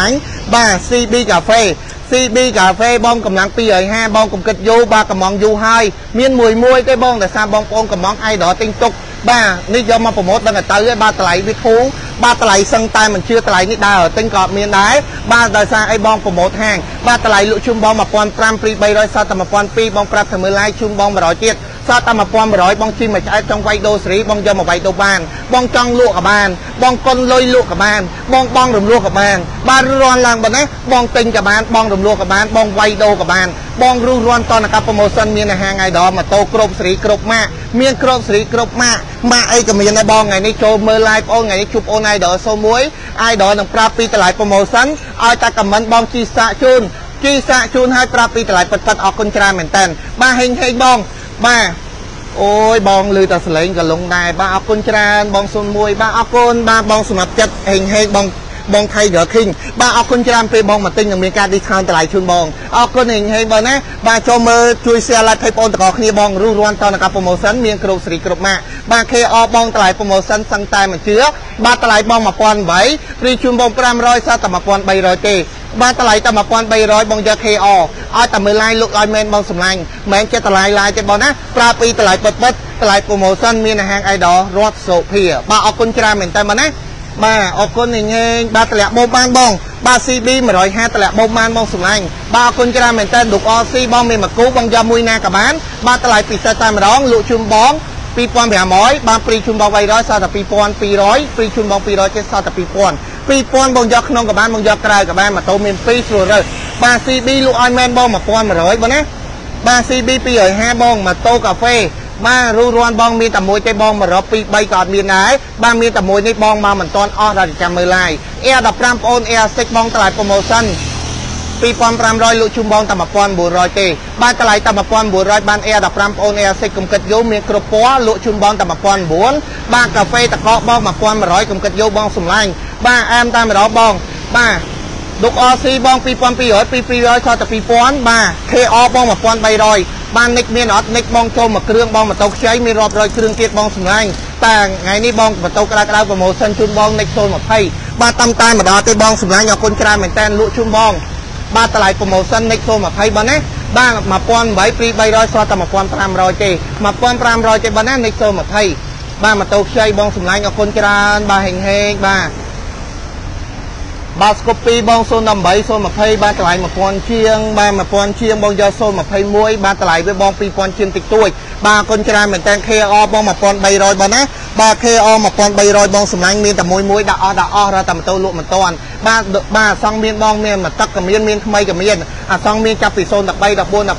បាទ xê bê កាហ្វេ xê bê កាហ្វេបងកម្លាំងពីរហើយហាបងកុំគិតយូរបាទកំងយូរហើយមានមួយមួយទេបងដែលសារបងប្អូនកំងអៃដលទិញទុកបាទនេះយកមកប្រម៉ូទដល់ទៅហើយបាទតម្លៃវាធូរបាទតម្លៃសឹងតែមិនជឿតម្លៃនេះដើរទិញក៏អត់មានដែរបាទដោយសារអីបងប្រម៉ូទហាងបាទតម្លៃលក់ជូនបងmột nghìn năm trămព្រីបីរយសតតែmột nghìnពីរបងប្រាប់ទៅមើល live ជូនបងmột00ទៀតសតតែmột nghìn một trămបងជីមួយឆ្អែតចង់វាយដូរសេរីបងយកមកវាយដូរបានបងចង់លក់ក៏បានបងកុនលុយលក់ក៏បានបងបងរំលោះក៏បានបាទរន់ឡើងបើណាបងទិញក៏បានបងរំលោះក៏បានបងវាយដូរក៏បានបងរុះរាន់តនកាប់ promotion មានអាហារថ្ងៃដម៉ូតូគ្រប់សេរីគ្រប់ម៉ាកមានគ្រប់សេរីគ្រប់ម៉ាកម៉ាកអីក៏មានដែរបងថ្ងៃនេះចូលមើល live បងថ្ងៃនេះជួបអូន idol សូមួយ idol នឹងប្រាប់ពីតម្លៃ promotion ឲ្យតែ comment បងជីសាក់ជូនជីសាក់ជូនឲ្យប្រាប់ពីតម្លៃពិតៗអរគុណច្រើនមែនតើបាទហេងហេងបងបាទអូយបងលឺតែសលេងក៏លងដែរបាទអរគុណច្រើនបងសូនមួយបាទអរគុណបាទបងសម្រាប់ចិត្តហេងហេងបងបងថៃក៏ឃើញបាទអរគុណច្រើនពេលបងមកទិញនឹងមានការ discount តម្លៃជូនបងអរគុណហេងហេងបងណាបាទចូលមើលជួយ share like ឲ្យបងទាំងអស់គ្នាបងរស់រាន់តនកា promotion មានគ្រប់សេរីគ្រប់ម៉ាកបាទ khô បងតម្លៃ promotion សឹងតែមិនជឿបាទតម្លៃបងmột nghìn tám trămព្រីជូនបងfive hundredសតតែmột nghìn ba trămទេបាទតម្លៃតែmột nghìn ba trămបងយក khô ឲ្យតែមើល live លុកឲ្យមែនបងសម្លាញ់មិនចេះតម្លៃ live ទេបងណាប្រាប់ពីតម្លៃពិតៗតម្លៃ promotion មានអាហារ idol រត់សូភាបាទអរគុណច្រើនមែនតើបងណាបាទអរគុណហេងហេងបាទតម្លាក់បូមបានបងបាទ xê bê một trăm hai mươiតម្លាក់បូមបានបងសម្លាញ់បាទអរគុណច្រើនមែនតើលោក rờ xê បងមានមកគូបងយកមួយណាក៏បានបាទតម្លៃពិសេសតែម្ដងលក់ជូនបងtwo thousand five hundredបាទព្រីជូនបងeight hundredសតតែtwo thousand two hundredព្រីជូនបងtwo hundredទៀតសតតែtwo thousand two thousandបងយកក្នុងក៏បានបងយកក្រៅក៏បានម៉ូតូមានពីរស្រួលរើសបាទ xê bê លក់ឲ្យមែនបងone thousand one hundredបងណាបាទ xê bê two hundred fiftyបងម៉ូតូកាហ្វេបាទរੂរាន់បងមានតែមួយទេបងone hundred two threeក៏អត់មានដែរបាទមានតែមួយនេះបងមកមិនតាន់អស់ដល់ចាំមើល live air fifteenបងប្អូន air six បងតម្លៃ promotion two thousand five hundredលក់ជូនបងតែone thousand nine hundredទេបាទតម្លៃតែone thousand nine hundredបាន air fifteenបងប្អូន air six កុំគិតយូរមានគ្រប់ពណ៌លក់ជូនបងតែone thousand nine hundredបាទកាហ្វេតកកបងone thousand one hundredកុំគិតយូរបងសម្លាញ់បាទអែមតែម្ដងបងបាទលោក rờ xê បងtwo thousand two hundred two thousand three hundredខតតែtwo thousandបាទ khô បងone thousand three hundredបាននិចមានអត់និចបងចូលមួយគ្រឿងបងម៉ូតូខ្ចីមានរាប់រយគ្រឿងទៀតបងសម្លាញ់តែថ្ងៃនេះបងម៉ូតូក្តៅក្តៅ promotion ជូនបងនិចzone twentyបាទតាមតែម្ដងទេបងសម្លាញ់អរគុណច្រើនមែនតើលក់ជូនបងបាទតម្លៃ promotion និចzone twentyបងណាបាទone thousand eight hundredព្រីthree hundredស្រាប់តែone thousand five hundredទេone thousand five hundredទេបងណានិចzone twentyបាទម៉ូតូខ្ចីបងសម្លាញ់អរគុណច្រើនបាទហេងហេងបាទបាទ copy បងzone eight zone twentyបាទតម្លៃone thousandជាងបាទone thousandជាងបងយក zone twenty-oneបាទតម្លៃវាបងtwo thousandជាងតិចតួចបាទអរគុណច្រើនមែនតើ khô បងone thousand three hundredបងណាបាទ khô one thousand three hundredបងសម្លាញ់មានតែមួយមួយដាក់អស់ដាក់អស់រត់តែម៉ូតូលក់មិនតាន់បាទបាទអសងមានបងមានមកទឹកក៏មានមានថ្មីក៏មានអសងមានចាប់ពីzone thirteen fourteen fifteen sixteen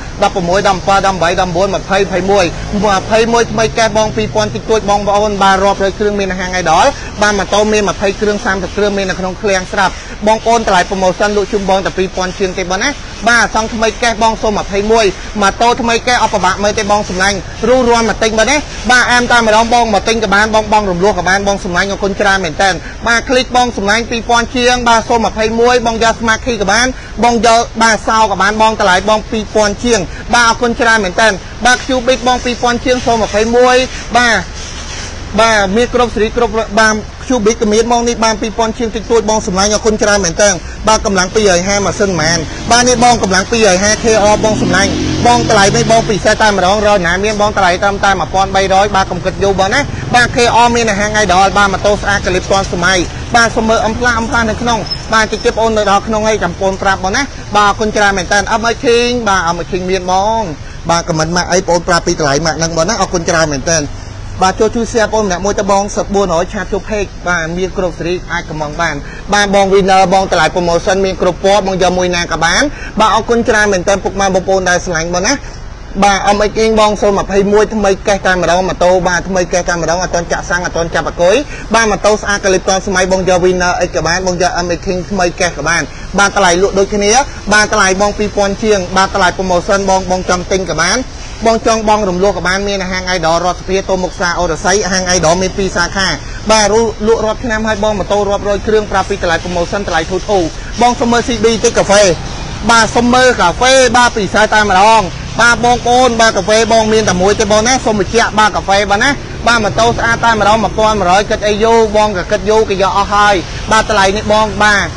seventeen eighteen twenty-one twenty-oneថ្មីកែបងtwo thousandតិចតួចបងប្អូនបាទរាប់រយគ្រឿងមានអាហារ idol បាទម៉ូតូមានtwentyគ្រឿងthirtyគ្រឿងមាននៅក្នុងឃ្លាំងស្រាប់បងប្អូនតម្លៃ promotion លក់ជូនបងតែtwo thousandជាងទេបងណាបាទអសងថ្មីកែបង zone twenty-oneម៉ូតូថ្មីកែអត់ប្របាក់មើលទេបងសម្លាញ់រੂរាន់មកទិញបងណាបាទអែមតែម្ដងបងមកទិញក៏បានបងបងរំលោះក៏បានបងសម្លាញ់អរគុណច្រើនមែនតើបាទคลิกបងសម្លាញ់two thousandជាងបាទ zone twenty-oneបងយក smart key ក៏បានបងយកបាទសោក៏បានបងតម្លៃបងtwo thousandជាងបាទអរគុណច្រើនមែនតើបាទ cubic បងtwo thousandជាង zone twenty-oneបាទបាទមានគ្រប់សេរីគ្រប់បាទ cubic ក៏មានបងនេះបានtwo thousandជាងតិចតួចបងសម្លាញ់អរគុណច្រើនមែនតើបាទកម្លាំងtwo hundred fiftyម៉ាស៊ីនមែនបាទនេះបងកម្លាំងtwo hundred fifty ខោបងសម្លាញ់បងតម្លៃនេះបងពិសេសតែម្ដងរយណាមានបងតម្លៃតាមតែone thousand three hundredបាទកុំគិតយូរបងណាបាទ khô មានអាហារ idol បាទម៉ូតូស្អាតកលិបទាន់សម័យបាទសូមមើលអំផ្លាអំផ្លានៅក្នុងបាទជិះបងអូននៅដល់ក្នុងឯងចាំបងប្រាប់បងណាបាទអរគុណច្រើនមែនតើអមអីឃីងបាទអមអីឃីងមានបងបាទខមមិនម៉ាក់អីបងប្រាប់ពីតម្លៃម៉ាក់ហ្នឹងបងណាអរគុណច្រើនមែនតើបាទចូលជួយ share បងម្នាក់មួយទៅបងfour hundredឆាតចូល page បាទមានគ្រប់សេរីអាចកំងបានបាទបង winner បងតម្លៃ promotion មានគ្រប់ពណ៌បងយកមួយណាក៏បានបាទអរគុណច្រើនមែនតើពុកម៉ែបងប្អូនដែលស្រឡាញ់បងណាបាទអមអីគីងបងzone twenty-oneថ្មីកេះតែម្ដងម៉ូតូបាទថ្មីកេះតែម្ដងអត់ទាន់ចាក់សាំងអត់ទាន់ចាប់អគុយបាទម៉ូតូស្អាតកលិបតសម័យបងយក winner អីក៏បានបងយក អមអីគីងថ្មីកេះក៏បានបាទតម្លៃលក់ដូចគ្នាបាទតម្លៃបងtwo thousandជាងបាទតម្លៃ promotion បងបងចង់ទិញក៏បានបងចង់បងរំលោះក៏បានមានអាហារ idol រត់សភាតូមុខសាអូរស័យអាហារ idol មានtwoសាខាបាទលក់រត់ឆ្នាំឲ្យបងម៉ូតូរាប់រយគ្រឿងប្រាប់ពីតម្លៃ promotion តម្លៃធូរធូរបងសុំមើល xê bê តិចកាហ្វេបាទសុំមើលកាហ្វេបាទពិសេសតែម្ដងបាទបងប្អូនបាទកាហ្វេបងមានតែមួយទេបងណាសុំបញ្ជាក់បាទកាហ្វេបងណាបាទម៉ូតូស្អាតតែម្ដងone thousand one hundredគិតអីយូបងក៏គិតយូគេយកអស់ហើយបាទតម្លៃនេះបងបាទ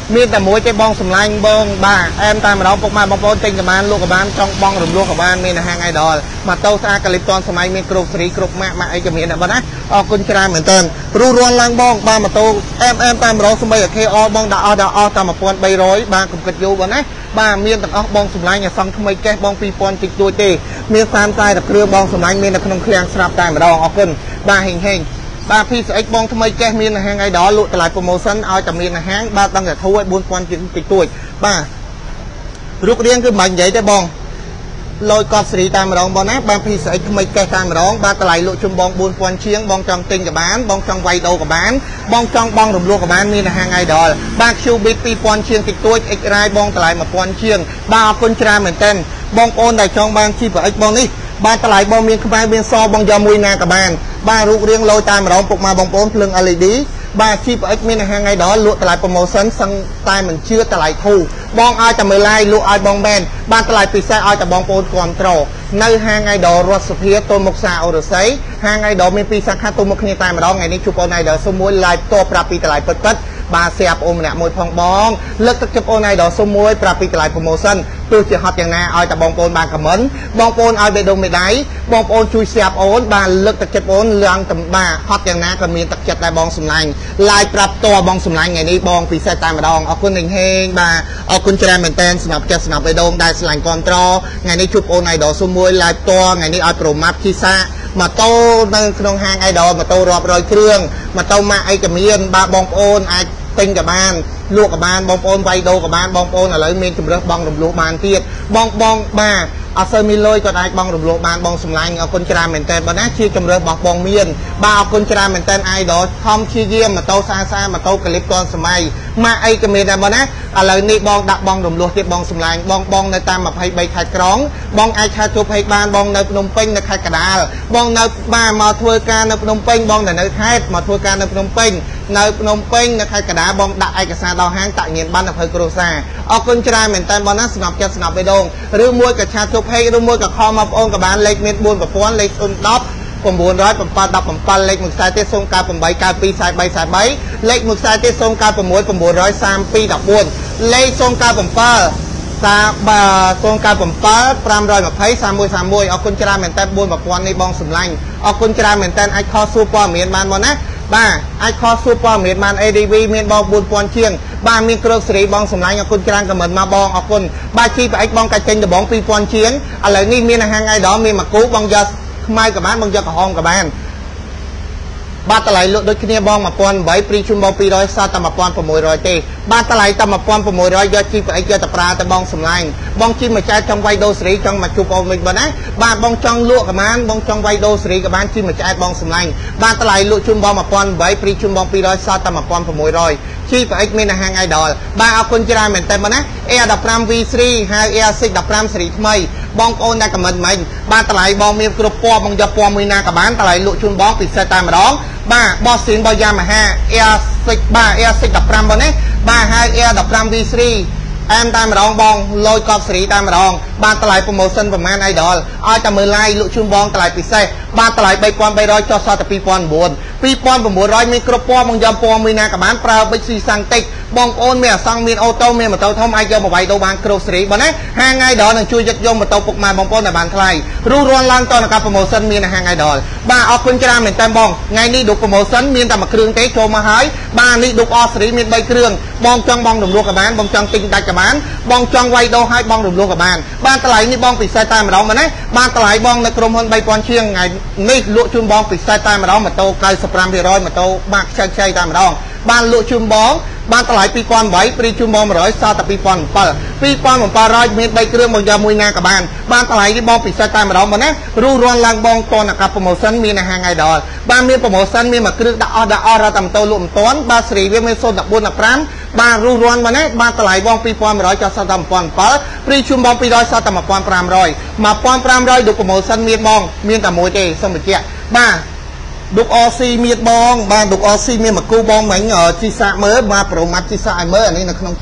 មានតែមួយទេបងសម្លាញ់បងបាទអែមតែម្ដងពុកម៉ែបងប្អូនទិញក៏បានលក់ក៏បានចង់បងរំលោះក៏បានមានហាង idol ម៉ូតូស្អាតកាលីបតនសម័យមានគ្រប់សេរីគ្រប់ម៉ាក់ម៉ាក់អីក៏មានដែរបងណាអរគុណច្រើនមែនតើព្រោះរាន់ឡើងបងបាទម៉ូតូអែមអែមតែម្ដងសម្បីតែ ខេ អល បងដាក់អស់ដាក់អស់តែ một nghìn ba trăm បាទកំគិតយូរបងណាបាទមានទាំងអស់បងសម្លាញ់ឲ្យសង់ថ្មីចេះបង ពីរពាន់ តិចតួចទេមានសាមខ្សែតែគ្រឿងបងសម្លាញ់មាននៅក្នុងឃ្លាំងស្រាប់តែម្ដងអរគុណបាទហេងហេងបាទ พี ซี เอ็กซ์ បងថ្មីចេះមានហាង idol លក់តម្លៃ promotion ឲ្យតែមានហាងបាទตั้งតែធូរឲ្យ bốn nghìn ជាងតិចតួចបាទរូបរាងគឺមិននិយាយទេបងលុយកត់សេរីតាមម្ដងបងណាបាទ พี ซี เอ็กซ์ ថ្មីចេះតាមម្ដងបាទតម្លៃលក់ជុំបង bốn nghìn ជាងបងចង់ទិញក៏បានបងចង់វាយដូរក៏បានបងចង់បងរំលោះក៏បានមានហាង idol បាទ Q Beat ពីរពាន់ ជាងតិចតួច X Ray បងតម្លៃ một nghìn ជាងបាទអរគុណច្រើនមែនទែនបងប្អូនដែលចង់បាន G พี เอ็กซ์ បងនេះបាទតម្លៃបងមានក្បែរមានសបងយកមួយណាក៏បានបាទរូបរាងលុយតាមម្ដងពុកម៉ែបងប្អូនភ្លើង แอล อี ดี បាទ G พี เอ็กซ์ មានហាង idol លក់តម្លៃ promotion សឹងតែមិនជឿតម្លៃធូរបងឲ្យតែមើល live លក់ឲ្យបងមែនបាទតម្លៃពិសេសឲ្យតែបងប្អូនគ្រប់ត្រនៅហាង idol រត់សុភាទល់មុខសាអូរស័យហាង idol មានពីរសាខាទល់មុខគ្នាតែម្ដងថ្ងៃនេះជួបបង idol សុំមួយ live តប្រាប់ពីតម្លៃពិតពិតបាទស្រាប់អូនម្នាក់មួយផងបងលើកទឹកចិត្តអូន idol សុំមួយប្រាប់ពីតម្លៃ promotion ទោះជាហត់យ៉ាងណាឲ្យតែបងប្អូនបាន comment បងប្អូនឲ្យបេះដូងមេដៃបងប្អូនជួយស្រាប់អូនបាទលើកទឹកចិត្តអូនឡើងតំបាហត់យ៉ាងណាក៏មានទឹកចិត្តដែរបងសម្លាញ់ live ប្រាប់តបងសម្លាញ់ថ្ងៃនេះបងពិសេសតែម្ដងអរគុណហេងហេងបាទអរគុណច្រើនមែនតើសម្រាប់ចិត្តសម្រាប់បេះដូងដែលស្រឡាញ់គ្រប់ត្រថ្ងៃនេះជួបអូន idol សុំមួយ live តថ្ងៃនេះឲ្យ promote គីសាម៉ូតូនៅក្នុងហាង idol ម៉ូតូរាប់រយគ្រឿងម៉ូតូម៉ាក់អីក៏មានបាទបងប្អូនអាចទិញក៏បានលក់ក៏បានបងប្អូនវាយដូរក៏បានបងប្អូនឥឡូវមានជំរើសបងរំលោះបានទៀតបងបងបាទអត់សូវមានលុយក៏អាចបងរំលោះបានបងសម្លាញ់អរគុណច្រើនមែនតើបងណាជាជំរើសរបស់បងមានបាទអរគុណច្រើនមែនតើ idol ខំព្យាយាមម៉ូតូសាសាម៉ូតូកាលីបតនសម័យម៉ាក់អីក៏មានដែរបងណាឥឡូវនេះបងដាក់បងរំលោះទៀតបងសម្លាញ់បងបងនៅតាមยี่สิบสามខេត្តក្រុងបងអាចខេត្តជួបហេតុបានបងនៅភ្នំពេញនៅខេត្តកណ្ដាលបងនៅបាទមកធ្វើការនៅភ្នំពេញបងនៅខេត្តមកធ្វើការនៅភ្នំពេញនៅភ្នំពេញនៅខេត្តកណ្ដាលបងដាក់ឯកសារដល់ហាងតាក់ញៀនបាននៅភៅគ្រួសារអរគុណច្រើនមែនតើបងណាស្ងប់ចិត្តស្ងប់បេះដូងឬមួយក៏ឆាតជួបហេតុឬមួយក៏ខលមកបងប្អូនក៏បានលេខមានbốnប្រព័ន្ធលេខศูนย์ ដប់ 9 7 7 17លេខមួយខ្សែទៀត ศูนย์ เก้า แปด เก้า สอง สาม สาม สาม លេខមួយខ្សែទៀត ศูนย์ เก้า หก 9 9 สาม 2 14លេខ ศูนย์ เก้า 7 សាបាទ ศูนย์ เก้า 7 5 2 0 สาม หนึ่ง สาม មួយ អរគុណច្រើនមែនតើbốnប្រព័ន្ធនេះបងសម្លាញ់អរគុណច្រើនមែនតើអាចខលសួរព័ត៌មានបានបងណាបាទអាចខលសួរព័ត៌មានបាន เอ ดี วี មានបងbốnពាន់ជាងបាទមានគ្រូសេរីបងសម្លាញ់អរគុណច្រើនខមមិនមកបងអរគុណបាទជីប្រអិចបងកាច់ចេញដំបងពីរពាន់ជាងឥឡូវនេះមានហាង idol មានមកគូបងយកខ្មៅក៏បានបងយកក្រហមក៏បានបាទតម្លៃលក់ដូចគ្នាបងmột nghìn tám trămព្រីជុំបងពីររយសតតែmột nghìn sáu trămទេបាទតម្លៃតែmột nghìn sáu trămយកជីប្រអិចយកតែប្រើតែបងសម្លាញ់បងជីមកចែកចង់វាយដូរសេរីចង់មកជួបអូនវិញបងណាបាទបងចង់លក់ក៏បានបងចង់វាយដូរសេរីក៏បានជីមកចែកបងសម្លាញ់បាទតម្លៃលក់ជុំបងmột nghìn tám trămព្រីជុំបងពីររយសតតែmột nghìn sáu trămជីប្រអិចមានហាង idol បាទអរគុណច្រើនមែនតើបងណា Air สิบห้า วี สาม ហៅ Air สิบสิบห้า សេរីថ្មីបងប្អូនដែលខមមិនមិញបាទតម្លៃបងមានគ្រប់ពណ៌បងយកពណ៌មួយណាក៏បានតម្លៃលក់ជូនបងពិសេសតែម្ដងបាទបោះស៊ីនរបស់ Yamaha Air สิบបាទ Air สิบสิบห้าបងណាបាទហៅ Air สิบห้า วี สาม អែមតែម្ដងបងលុយកប់សេរីតែម្ដងបាទតម្លៃ promotion ប្រមាណ idol ឲ្យតែមើល live លក់ជូនបងតម្លៃពិសេសបាទតម្លៃ三nghìn ba trămចុះសតតែពីរពាន់九 ពីរពាន់九រយមានគ្រប់ពណ៌បងយកពណ៌មួយណាក៏បានប្រើប៊ិចស៊ីសាំងតិចបងប្អូនមានអសង្ឃមានអូតូមានម៉ូតូធំអាចយកមកវាយដូរបានគ្រប់សេរីបងណាហាង idol នឹងជួយយកយកម៉ូតូពុកម៉ែបងប្អូនដែលបានថ្លៃរੂរាន់ឡើងតទៅការ promotion មានហាង idol បាទអរគុណច្រើនមែនតើបងថ្ងៃនេះឌុក promotion មានតែមួយគ្រឿងទេចូលមកហើយបាទនេះឌុកអសេរីមានបីគ្រឿងបងចង់បងរំលោះក៏បានបងចង់ទិញដាច់ក៏បានបងចង់វាយដូរឲ្យបងរំលោះក៏បានបាទតម្លៃនេះបងពិសេសតែម្ដងមែនទេបាទតម្លៃបងនៅក្រុមហ៊ុន三nghìnជាងថ្ងៃនេះលក់ជូនបងពិសេសតែម្ដងម៉ូតូ九十五ភាគរយម៉ូតូបាក់ខ្ចីខ្ចីតែម្ដងបានលក់ជូនបងបានតម្លៃពីរពាន់eightព្រីជូនបងmột trămសតតែពីរពាន់seven ពីរពាន់sevenរយមានបីគ្រឿងមកយកមួយណាក៏បានបានតម្លៃនេះបងពិសេសតែម្ដងបងណារੂរាន់ឡើងបងតនកា promotion មានហាង idol បានមាន promotion មានមួយគ្រឿងដាក់អស់ដាក់អស់រត់តែម៉ូតូលក់មិនទាន់បាទសេរីវាមានศูนย์ four 15បាទរੂរាន់បងណាបាទតម្លៃបងពីរពាន់oneរយចុះសតតែmột nghìn sevenព្រីជូនបងពីររយសតតែmột nghìn fiveរយmột nghìn fiveរយឌុក promotion មានបងមានតែមួយទេសូមបញ្ជាក់បាទឌុក rc មានបងបាទឌុក rc មានមកគូបងមិញជីសាក់មើលបាទប្រូម៉ាត់ជីសាក់ឲ្យមើលអានេះនៅក្នុងផ្ទះ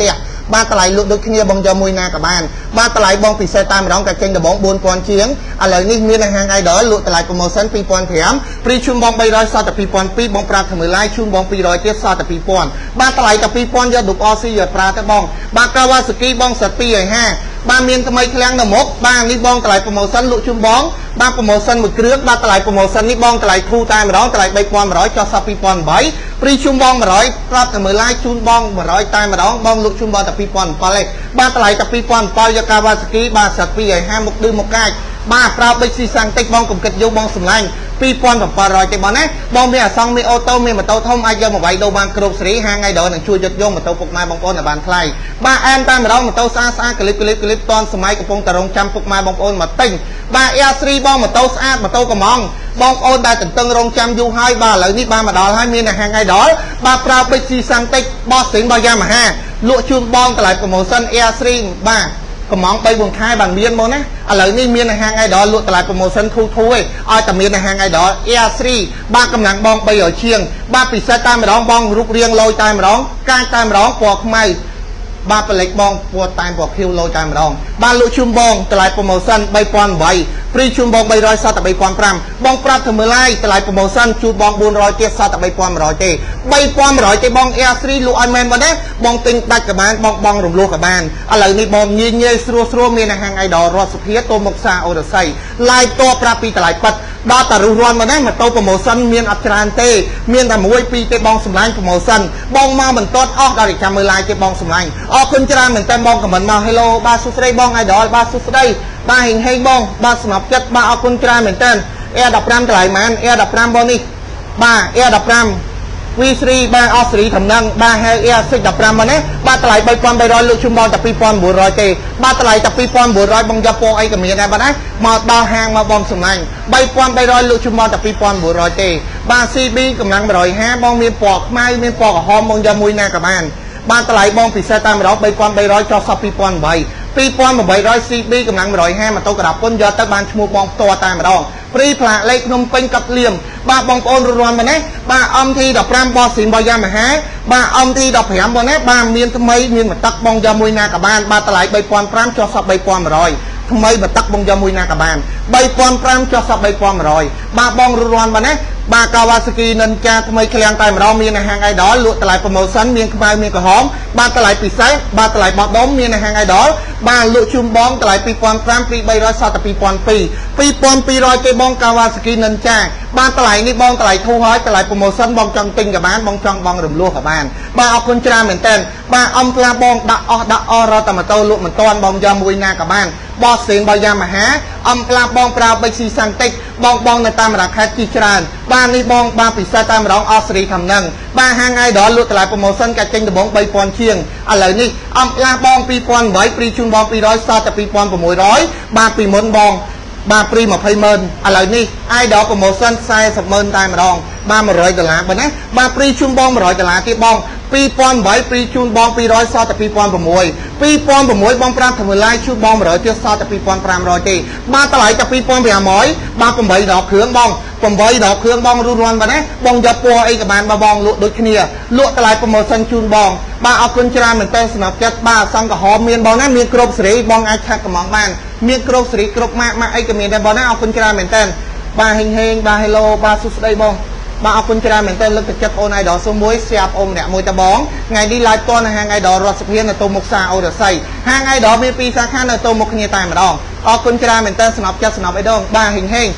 ba tờ lại lụt được kia bong cho mùi na cả bàn ba tờ lại bong pizza tam rong cả trên đờ bóng buôn quan chiến à lời ní miên hàng ngày đó lụt tờ lại promotion pi pon thẻm pri chum bong bay rồi sao tập pi pon pi bong pra thầm mười lai chum bong pi rồi tiếp sao tập pi pon ba tờ lại tập pi pon do đục oxy rồi pra tới bong ba Kawasaki bong sật pi rồi ha ba miên thầm mấy khang nằm mốc ba ní bong tờ lại promotion lụt chum bong ba promotion một cước ba tờ lại promotion ní bong tờ lại thu tay mà đó tờ lại bay pon mà rồi cho sao pi pon bảy pri chum bong mà rồi pra thầm mười lai chum bong mà rồi tay mà đó bong lụt chum bong tập pi pon pa lên ba tờ lại tập pi pon pa do Kawasaki ba sật pi rồi ha một đưa một cái ba prao bích xì sang tích bong cùng kịch vô bong sùng lanh pi pon và pa rồi thì bọn ấy bong mi ở xong mi ô tô mi mà tàu thông ai cho một vài đâu ban cột sấy hai ngày đó là chui giật vô mà tàu phục mai bong ôn là bàn thay ba em ta mà đó mà tàu xa xa clip clip clip ton sớm mai của bong tàu rong trăm phục mai bong ôn mà tinh ba e three bong mà tàu xa mà tàu cầm mong bong ôn đã từng từng rong trăm du hai ba lợi ní ba mà đòi hai miên là hai ngày đó ba prao bích xì sang tích boss tính bao nhiêu mà ha lụa chuông bong lại của màu xanh e three ba có món bay buồn khai bằng miên món á à lợi ní miên là hai ngày đó lụa lại promotion thu thu ấy ai tầm miên là hai ngày đó e three ba cầm nặng bong bay ở chiêng ba pizza tay mà đón bong rút riêng lôi tay mà đón cai tay mà đón quạt mày ba phần lệch bong quạt tay quạt khiêu lôi tay mà đón ba lụa chum bong lại promotion bay pon bảy free chum bong bay rồi sao tập bay pon pram bong pram thầm mười lai lại promotion chum bong buôn rồi kia sao tập bay pon rồi tê bay pon rồi tê bong e three lụa anh men vào đấy bong tinh đặt cả bàn bong bong rùng lụa cả bàn à lợi ní bong nhê nhê sro sro miền hàng ngày đó rồi sụp hiết tô mộc sa ở đây say lai to prapi lại bật đó ta rùi ròn vào đấy mà tô promotion miền Atlante miền ta muối pi tê bong sùng lanh promotion bong mau mình tốt ó đây trăm mười lai tê bong sùng lanh ó khun chra mình tên bong của mình mà hello ba số đây bong ai đó ba số đây ba hình hay bong ba sập chất ba ở con trai mình tên e đập ram lại mà anh e đập ram boni ba e đập ram vi sri ba osri thầm năng ba hai e xích đập ram mà nè ba lại bay pon bay rồi lụt chum bong tập pi pon bùa rồi tê ba lại tập pi pon bùa rồi bong japo ai cái miệng này bạn ấy mà đo hàng mà bong sùng anh bay pon bay rồi lụt chum bong tập pi pon bùa rồi tê ba cb cầm năng rồi ha bong miên pọt mai miên pọt hom bong ja mui na cả bạn ba lại bong pizza tam rồi bay pon bay rồi cho sao pi pon bảy pi pon mà bảy rồi cb cầm năng rồi ha mà tôi cả đập con giờ tới ban mua bong to tay mà đong free phạ lấy nông pin cặp liềm ba bong ôn rùn mà nè ba âm thi đập ram bo xịn bao giờ mà há ba âm thi đập hẻm bao nè ba miên thâm mấy miên mà tắc bong ra mui na cả bàn ba lại bay pon pram cho sắp bay pon rồi thâm mấy mà tắc bong ra mui na cả bàn bay pon pram cho sắp bay pon rồi ba bong rùn mà nè ba Kawasaki nâng cha thâm mấy khang tay mà đong miên là hàng ngày đó lụa lại promotion miên khai miên cả hóm ba lại pizza ba lại bọt đốm miên là hàng ngày đó ba lụa chum bong lại pi pon pram pi bay rồi sao tập pi pon pi pi pon pi rồi cái bong Kawasaki nâng cha ba lại ní bong lại thu hói lại promotion bong trong tinh cả bán bong trong bong rùm lúa cả bàn ba ở con trai mình tên ba ông la bong đã o đã o ra tầm mà tôi lụa mình toan bong ra mui na cả bàn bo xịn bao giờ mà há ông la bong prao bay xì sang tích bong bong này ta mà đặt khách chi tràn ba ní bong ba pizza ta mà đón osri thầm nâng ba hàng ngày đó lụa lại promotion cả tinh được bong bay pon chiêng à lời ní ông la bong pi pon với pri chun bong pi rồi sao tập pi pon của mùi rồi ba pi môn bong ba pri một hay mơn à lời ní ai đó promotion sai sập mơn tay mà đong ba mà rồi từ lá bên ấy ba pri chun bong mà rồi từ lá cái bong pi pon với pri chun bong pi rồi sao tập pi pon của mùi pi pon của mùi bong pram thầm mười lai chun bong mà rồi tiếp sao tập pi pon pram rồi thì ba ta lại tập pi pon về hà mối ba cùng bảy đỏ khướng bong cùng bảy đỏ khướng bong run run bên ấy bong giờ po ấy các bạn ba bong lụa đôi kia lụa ta lại promotion chun bong ba ở con trai mình tên snap chất ba xong cả họ miền bong ấy miền crop sri bong ai chắc cả món bàn miền crop sri crop mạc mạc ấy cái miền đây bong ấy ở con trai mình tên ba hình hình ba hello ba sus đây bong ba ở con trai mình tên lực chất ôn ai đó số muối xẹp ôm nè môi ta bóng ngày đi live con hàng ngày đó rồi sập hiên là tô một xa ở say hàng ngày đó miền pi xa khác là tô một nhà tài mà đong ở con trai mình tên snap chất snap ấy đâu ba hình hình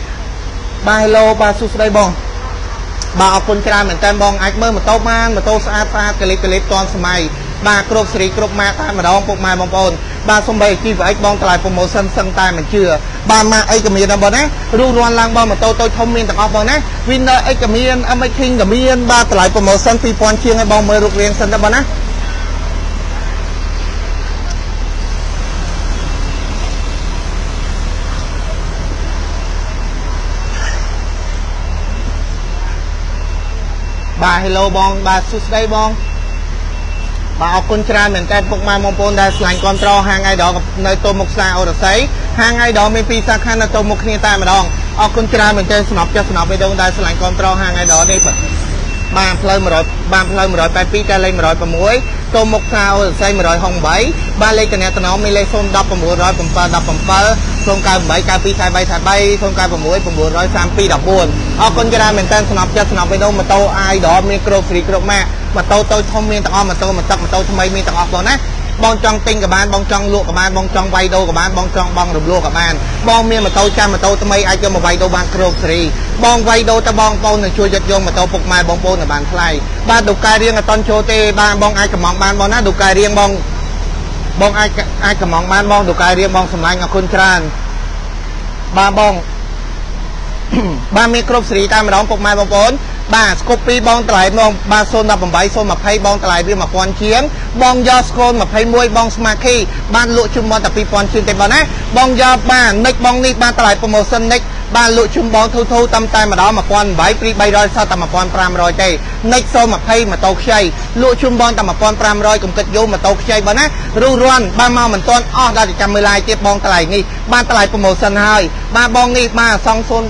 ba hello ba sus đây bong ba ở con trai mình tên bong ai mơ mà tô man mà tô xa xa clip clip con smile ba crop sri crop ma tay mà đong phục mai bong ôn ba xong bay chi với bong lại promotion sân tay mình chưa ba ma ấy cái miền bong đấy ru ruan lang bong mà tôi tôi thông miền tặng bong đấy winner ấy cái miền âm ấy king cái miền ba lại promotion pi pon chiêng hay bong mơ rục riêng sân đó bong đấy ba hello bong ba sus đây bong bà ở con trai mình tên phục mai mong pôn đã sành control hàng ngày đó nơi tôi một xa ở đây hàng ngày đó mình pizza khăn là tôi một kia tay mà đong ở con trai mình tên snap cho snap bây giờ đã sành control hàng ngày đó đây បានផ្លូវ100បានផ្លូវ182កែលេខ106តមុខសាអូស័យ108បានលេខតំណតំណមានលេខ0 1 9 7 17 098 92 43 43 096 932 14អរគុណច្រើនមែនតើស្នប់ចិត្តស្នប់វីដេអូម៉ូតូអាយដល់មានគ្រប់ហ្វ្រីគ្រប់ម៉ាកម៉ូតូតូចធំមានទាំងអស់ម៉ូតូមកទឹកម៉ូតូថ្មីមានទាំងអស់បងណាបងចង់ទិញក៏បានបងចង់លក់ក៏បានបងចង់វាយដូរក៏បានបងចង់បងរំលោះក៏បានបងមានម៉ូតូចាំម៉ូតូថ្មីអាចយកមកវាយដូរបានគ្រប់ហ្វ្រីបងវាយដូរទៅបងប្អូននឹងជួយយកយកម៉ូតូពុកម៉ែបងប្អូនទៅបានថ្លៃបាទដូកែរៀងអត់តន់ចូលទេបាទបងអាចកំងបានបងណាដូកែរៀងបងបងអាចអាចកំងបានបងដូកែរៀងបងសម្លាញ់អរគុណច្រើនបាទបងបាទមានគ្រប់សេរីតែម្ដងពុកម៉ែបងប្អូនបាទស្គប់ពីបងតម្លៃបងបាទ0 18 0 20បងតម្លៃវា 1000 ជាងបងយកស្គូល21បងស្មាគីបានលក់ជុំបងតែ2000ជាងទេបងណាបងយកបាទនិចបងនេះបានតម្លៃ promotion និចបានលក់ជុំបងធូធូតាមតែម្ដង1800ព្រី300សតតែ1500ទេនិច0 20ម៉ូតូខ្ចីលក់ជុំបងតែ1500កុំគិតយកម៉ូតូខ្ចីបងណារុះរាន់បានមកមិនទាន់អស់ដល់តែចាំមើល live ទៀតបងតម្លៃនេះបានតម្លៃ promotion ហើយបាទបងនេះបាទសង0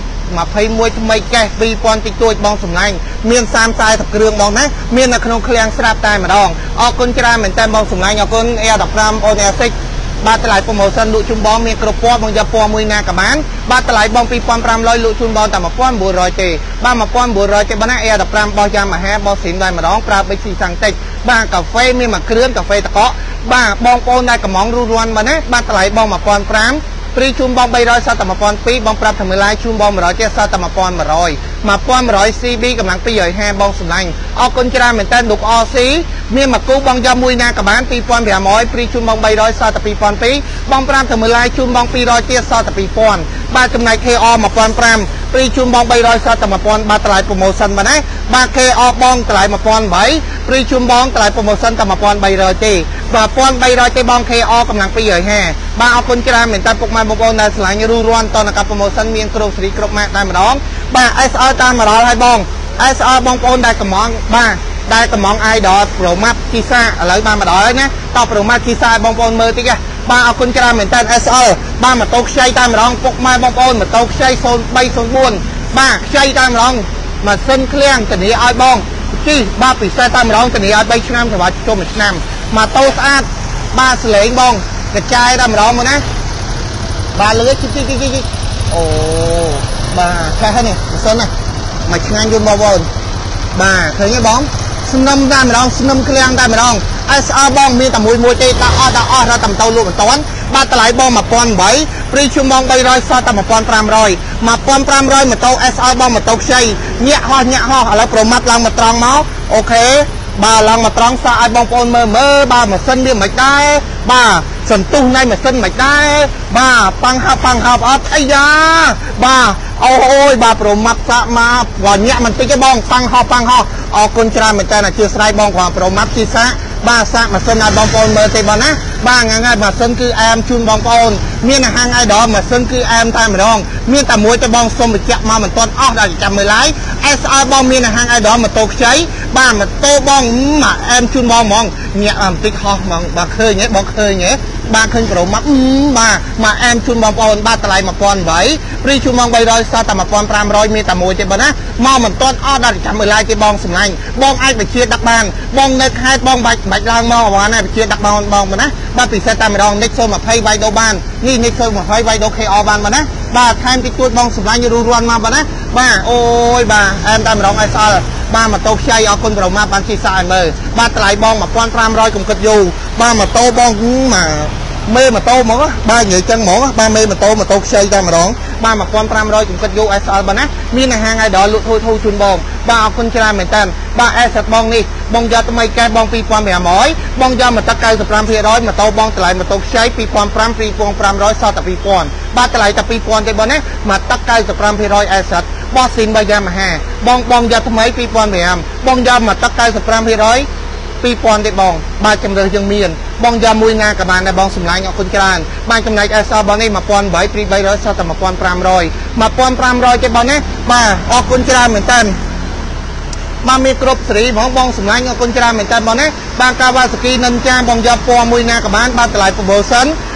21ថ្មីកេះ2000តិចតួចបងសំឡាញ់មានសាមខ្សែទឹកគ្រឿងបងណាមាននៅក្នុងឃ្លាំងស្រាប់តែម្ដងអរគុណច្រើនមែនតើបងសំឡាញ់អរគុណ Air 15 On Air 6បាទតម្លៃ promotion លក់ជូនបងមានគ្រប់ពណ៌បងយកពណ៌មួយណាក៏បានបាទតម្លៃបង2500លក់ជូនបងតែ1900ទេបាទ1900ទេបងណា Air 15បោះយ៉ាងមហាបោះស៊ីមតែម្ដងប្រើប៊ិចស៊ីសាំងតិចបាទកាហ្វេមានមួយគ្រឿងកាហ្វេតកកបាទបងប្អូនដែលកំងរស់រាន់បងណាបាទតម្លៃបង1500ព្រីជូនបង300សតតែ1200បងប្រាប់ថាមើល live ជូនបង100ទៀតសតតែ1100 1100 ស៊ី ប៊ី កម្លាំង250បងសម្លាញ់អរគុណច្រើនមែនតើលោក អ សី មានមកគូបងយកមួយណាក៏បាន2500ព្រីជូនបង300សតតែ2200បងប្រាប់ថាមើល live ជូនបង200ទៀតសតតែ2000បាទចំណែក ខេ អ 1500ព្រីជូនបង300សតតែ1000បាទតម្លៃ promotion បាទណាបាទ ខេ អ បងតម្លៃ1800ព្រីជូនបងតម្លៃ promotion តែ1300ទេបាទ1300ទេបង ខេ អ កម្លាំង250បាទអរគុណច្រើនមែនតើពុកម៉ែបងប្អូនដែលឆ្លាញ់រុះរាន់តនកា promotion មានគ្រប់សេរីគ្រប់ម៉ាកតែម្ដងបាទ เอส แอล តាម100ហើយបង เอส แอล បងប្អូនដែលកំងបាទដែលកំង idol pro map គីសាឥឡូវបាន100ហើយណាត pro map គីសាបងប្អូនមើលតិចបាទអរគុណច្រើនមែនតើ เอส แอล បាទម៉ូតូខ្ចីតែម្ដងពុកម៉ែបងប្អូនម៉ូតូខ្ចី03 04បាទខ្ចីតែម្ដងម៉ាស៊ីនឃ្លាំងធានាឲ្យបងជិះបាទពិសេសតែម្ដងធានាឲ្យ3ឆ្នាំសម្រាប់ជុំមួយឆ្នាំម៉ូតូស្អាតបាទសលេងបងកញ្ចាយតែម្ដងមកណាបាទលឿនជីជីជីអូបាទខែហ្នឹងម៉ាស៊ីនណាមកឆ្ងាញ់យំបងប្អូនបាទឃើញទេបងស្នឹមតែម្ដងស្នឹមឃ្លាំងតែម្ដង เอส แอล បងមានតែមួយមួយទេដាក់អស់ដាក់អស់រត់តែម៉ូតូលក់មិនតាន់បាទតម្លៃបង1800ព្រីជូនបង300សតតែ1500 1500ម៉ូតូ เอส แอล បងម៉ូតូខ្ចីញាក់ហោះញាក់ហោះឥឡូវប្រមាត់ឡើងមកត្រង់មកអូខេបាទឡើងមកត្រង់សាកឲ្យបងប្អូនមើលមើលបាទម៉ាស៊ីនវាមិនដែរបាទសន្ទុះនៃម៉ាស៊ីនមិនដែរបាទប៉ាំងហាប់ប៉ាំងហាប់អត់អីយ៉ាបាទអូយបាទប្រមាត់សាកមកបើញាក់បន្តិចទេបងប៉ាំងហោះប៉ាំងហោះអរគុណច្រើនមែនតើអធិស្ឋានបងគាត់ប្រមាត់ទីសាកបាទសាកម៉ាស៊ីនឲ្យបងប្អូនមើលទេបងណាបាទថ្ងៃថ្ងៃម៉ាស៊ីនគឺអែមជូនបងប្អូនមានអាហារថ្ងៃដល់ម៉ាស៊ីនគឺអែមតែម្ដងមានតែមួយទេបងសុំបញ្ជាក់មកមិនទាន់អស់ដល់ចាំមើល live เอส แอล បងមានអាហារថ្ងៃដល់ម៉ូតូខ្ចីបាទម៉ូតូបងមកអែមជូនបងហ្មងញាក់បន្តិចហោះហ្មងបាទឃើញហ៎បងឃើញហ៎បាទឃើញប្រមាត់បាទមកអែមជូនបងប្អូនបាទតម្លៃ1800ព្រីជូនបង300សតតែ1500មានតែមួយទេបងណាមកមិនទាន់អស់ដល់ចាំមើល live ទេបងសម្លាញ់បងអាចបញ្ជាដឹកបានបងនៅខេត្តបងបាច់បាច់ឡើងមកបានណាបញ្ជាដឹកបងបងណាបាទពិសេសតែម្ដងនិច020វាយដូរបាននេះនិច020វាយដូរ ខេ អ បានបងណាបាទថែមតិចតួចបងសម្លាញ់រុះរាន់មកបងណាបាទអូយបាទអែមតែម្ដង เอส แอล បាទម៉ូតូខ្ចីអរគុណប្រមាថបានជីសាឲ្យមើលបាទតម្លៃបង1500កុំគិតយូរបាទម៉ូតូបងមកមេម៉ូតូហ្មងបាទនិយាយចឹងហ្មងបាទមេម៉ូតូម៉ូតូខ្ចីតែម្ដងបាទ1500កុំគិតយូរ เอส แอล បងណាមានអាហារថ្ងៃដល់លក់ធូរធូរជូនបងបាទអរគុណច្រើនមែនតើបាទ เอส បងនេះបងយកថ្មីកែបង2500បងយកមកទឹក95%ម៉ូតូបងតម្លៃម៉ូតូខ្ចី2500 2500សតតែ2000បាទតម្លៃតែ2000ទេបងណាមកទឹក95% เอส បោះស៊ីនបាយយ៉ាមហាបងបងយកថ្មី2500បងយកមកទឹក95% 2000ទេបងបាទជំរឿសយើងមានបងយកមួយណាក៏បានដែរបងសម្លាញ់អរគុណច្រើនបាទចំណែក เอส បងនេះ1800ព្រី300សតតែ1500 1500ទេបងណាបាទអរគុណច្រើនមែនតើបាទមានគ្រប់សេរីហ្មងបងសម្លាញ់អរគុណច្រើនមែនតើបងណាបាទកាវ៉ាសាគីនិនចាបងយកពណ៌មួយណាក៏បានបាទតម្លៃ promotion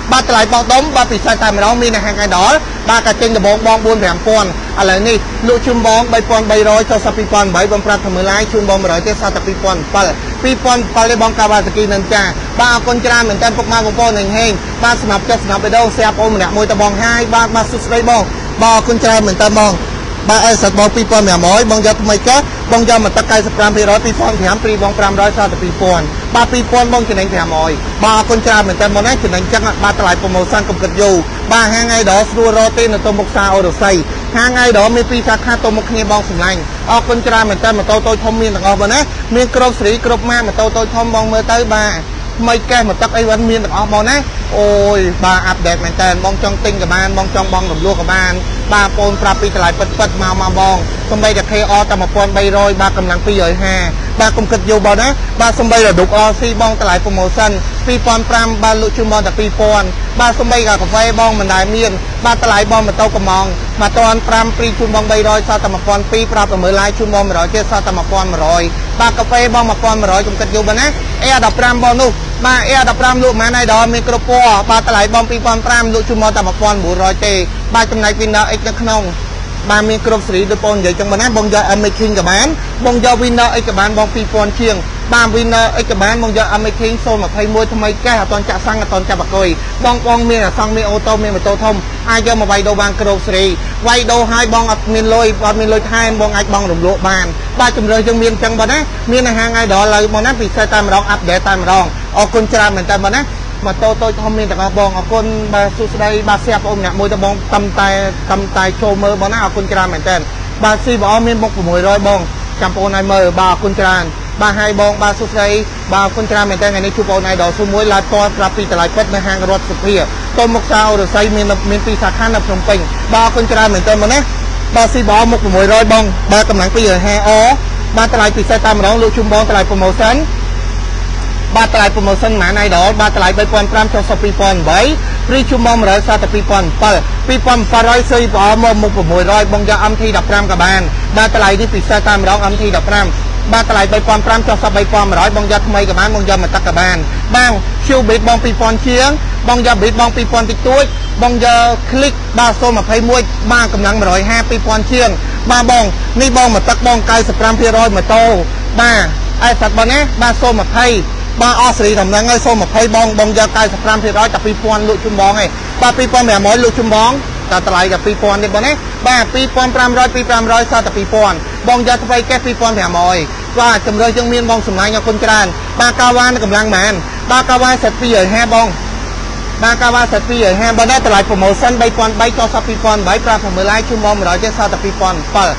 បាទតម្លៃបងដុំបាទពិសេសតែម្ដងមានហាងឯដល់បាទកាចេញដំបងបងbốn 5ពាន់ឥឡូវនេះលក់ជូនបង3,300ចូលសាប់2,800បងប្រាប់ធ្វើឡាយជូនបង100ទៀតសាប់តែ2,700 2,700ទេបងកាវ៉ាសាគីនឹងចាបាទអរគុណច្រើនមែនតើពុកម៉ែបងប្អូនហេងបាទសម្រាប់ចិត្តសម្រាប់បេដូស្រាប់អូនម្នាក់មួយតបងហើយបាទបាទសួស្ដីបងបាទអរគុណច្រើនមែនតើបងបាទអេសាត់បង2,500បងយកថ្មីកាបងយកមកទឹក95%ពី500 2,500ព្រីបង500សាប់តែ2,000បាទ2,000បងចំណេញ500បាទអរគុណច្រើនមែនតើបងណាចំណេញចឹងបាទតម្លៃប្រូម៉ូសិនកំគិតយូរបាទហាងឯដល់ស្រួលរកទេនៅទៅមុខផ្សារអូរស័យហាងឯដល់មានពីរសាខាទៅមុខគ្នាបងសម្លាញ់អរគុណច្រើនមែនតើម៉ូតូតូចធំមានទាំងអស់បងណាមានគ្រប់សេរីគ្រប់ម៉ាកម៉ូតូតូចធំបងមើលទៅបាទថ្មីកេះមកទឹកអីវ៉ាន់មានទាំងអស់បងណាអូយបាទអាប់ដេតមែនតើបងចង់ទិញក៏បានបងចង់បងរំលោះក៏បានបាទបងប្រាប់ពីតម្លៃពិតពិតមកមកបងសំបីតែ ខេ អ តែ1,300បាទកម្លាំង250បាទកុំគិតយូរបងណាបាទសំបីតែឌុក អ ស៊ី បងតម្លៃប្រូម៉ូសិន2,500បាទលក់ជូនបងតែ2,000បាទសំបីកាហ្វេបងមិនដែលមានបាទតម្លៃបងម៉ូតូកំង1,500ព្រីជូនបង300សល់តែ1,200ប្រាប់តែមើលឡាយជូនបង100ទៀតសល់តែ1,100បាទកាហ្វេបង1,100កុំគិតយូរបងណាអេ15បងនោះបាទអេ15លក់ម៉ានហើយដល់មានគ្រប់ពណ៌បាទតម្លៃបង2,500លក់ជូនមកតែ1,900ទេបាទចំណែក Winner X នៅក្នុងបាទមានគ្រប់សេរីដូចបងនិយាយចឹងបងណាបងយក M King ក៏បានបងយក Winner X ក៏បានបង2,000ជាងបាទ Winner X ក៏បានបងយក M King ศูนย์ยี่สิบเอ็ดថ្មីកេះអត់តន់ចាក់សាំងអត់តន់ចាប់អគុយបងបងមានអាសង្ឃមានអូតូមានម៉ូតូធំអាចយកមកវាយដូរបានគ្រប់សេរីវាយដូរឲ្យបងអត់មានលុយអត់មានលុយថែមបងអាចបងរំលោភបានបាទជំរឿយើងមានចឹងបងណាមានអាហារថ្ងៃដល់ឡើយបងណាពិសេសតែម្ដងអាប់ដេតតែម្ដងអរគុណច្រើនមែនតើបងណាម៉ូតូតូចធំមានទាំងអស់បងអរគុណបាទសួស្ដីបាទស្រាប់បងម្នាក់មួយទៅបងតាមតែតាមតែចូលមើលបងណាអរគុណច្រើនមែនតើបាទស៊ីបងមានមុខ600បងចាំបងឲ្យមើលបាទអរគុណច្រើនបាទហើយបងបាទសួស្ដីបាទអរគុណច្រើនមែនតើថ្ងៃនេះជួបបងឯដល់សួរមួយឡាយពណ៌ប្រាប់ពីតម្លៃពិតនៅហាងរដ្ឋសភាទៅមុខផ្សារអូរស័យមានមានពីរសាខានៅភ្នំពេញបាទអរគុណច្រើនមែនតើបងណាបាទស៊ីបងមុខ600បងបាទកម្លាំង250អបាទតម្លៃពិសេសតែម្ដងលោកជុំបងតម្លៃប្រូម៉ូសិនបាទតម្លៃប្រូម៉ូសិនម៉ាន Idol បាទតម្លៃ3,500ចុះសល់2,800ព្រីជុំបង100សល់តែ2,700 2,700សុយបងមកមុខ600បងយក M T 15ក៏បានបាទតម្លៃនេះពិសេសតែម្ដង M T 15បាទតម្លៃ3,500ចុះសល់3,100បងយកថ្មីក៏បានបងយកមកទឹកក៏បានបាទ Q Beat បង2,000ជាងបងយក Beat បង2,000តិចតួចបងយក Click បាទศูนย์ยี่สิบเอ็ดបាទកម្លាំង150 2,000ជាងបាទបងនេះបងមកទឹកបង95%ម៉ូតូបាទអេសាត់បងណាបាទศูนย์ยี่สิบបាទអស់សេរីតំណែងហើយសូម20បងបងយក95%តែ2,000លក់ជុំបងឯងបាទ2,500លក់ជុំបងតែតម្លៃតែ2,000ទេបងណាបាទ2,500 2,500សល់តែ2,000បងយកថ្មីកេះ2,500បាទជំរឿយើងមានបងសម្លាញ់អរគុណច្រើនបាទកាវ៉ានៅកម្លាំងម៉ានបាទកាវ៉ាសិត250បងបាទកាវ៉ាសិត250បងណាតម្លៃប្រូម៉ូសិន3,300ចុះសល់2,800ប្រាប់មើលឡាយជុំបង100ទៀតសល់តែ2,700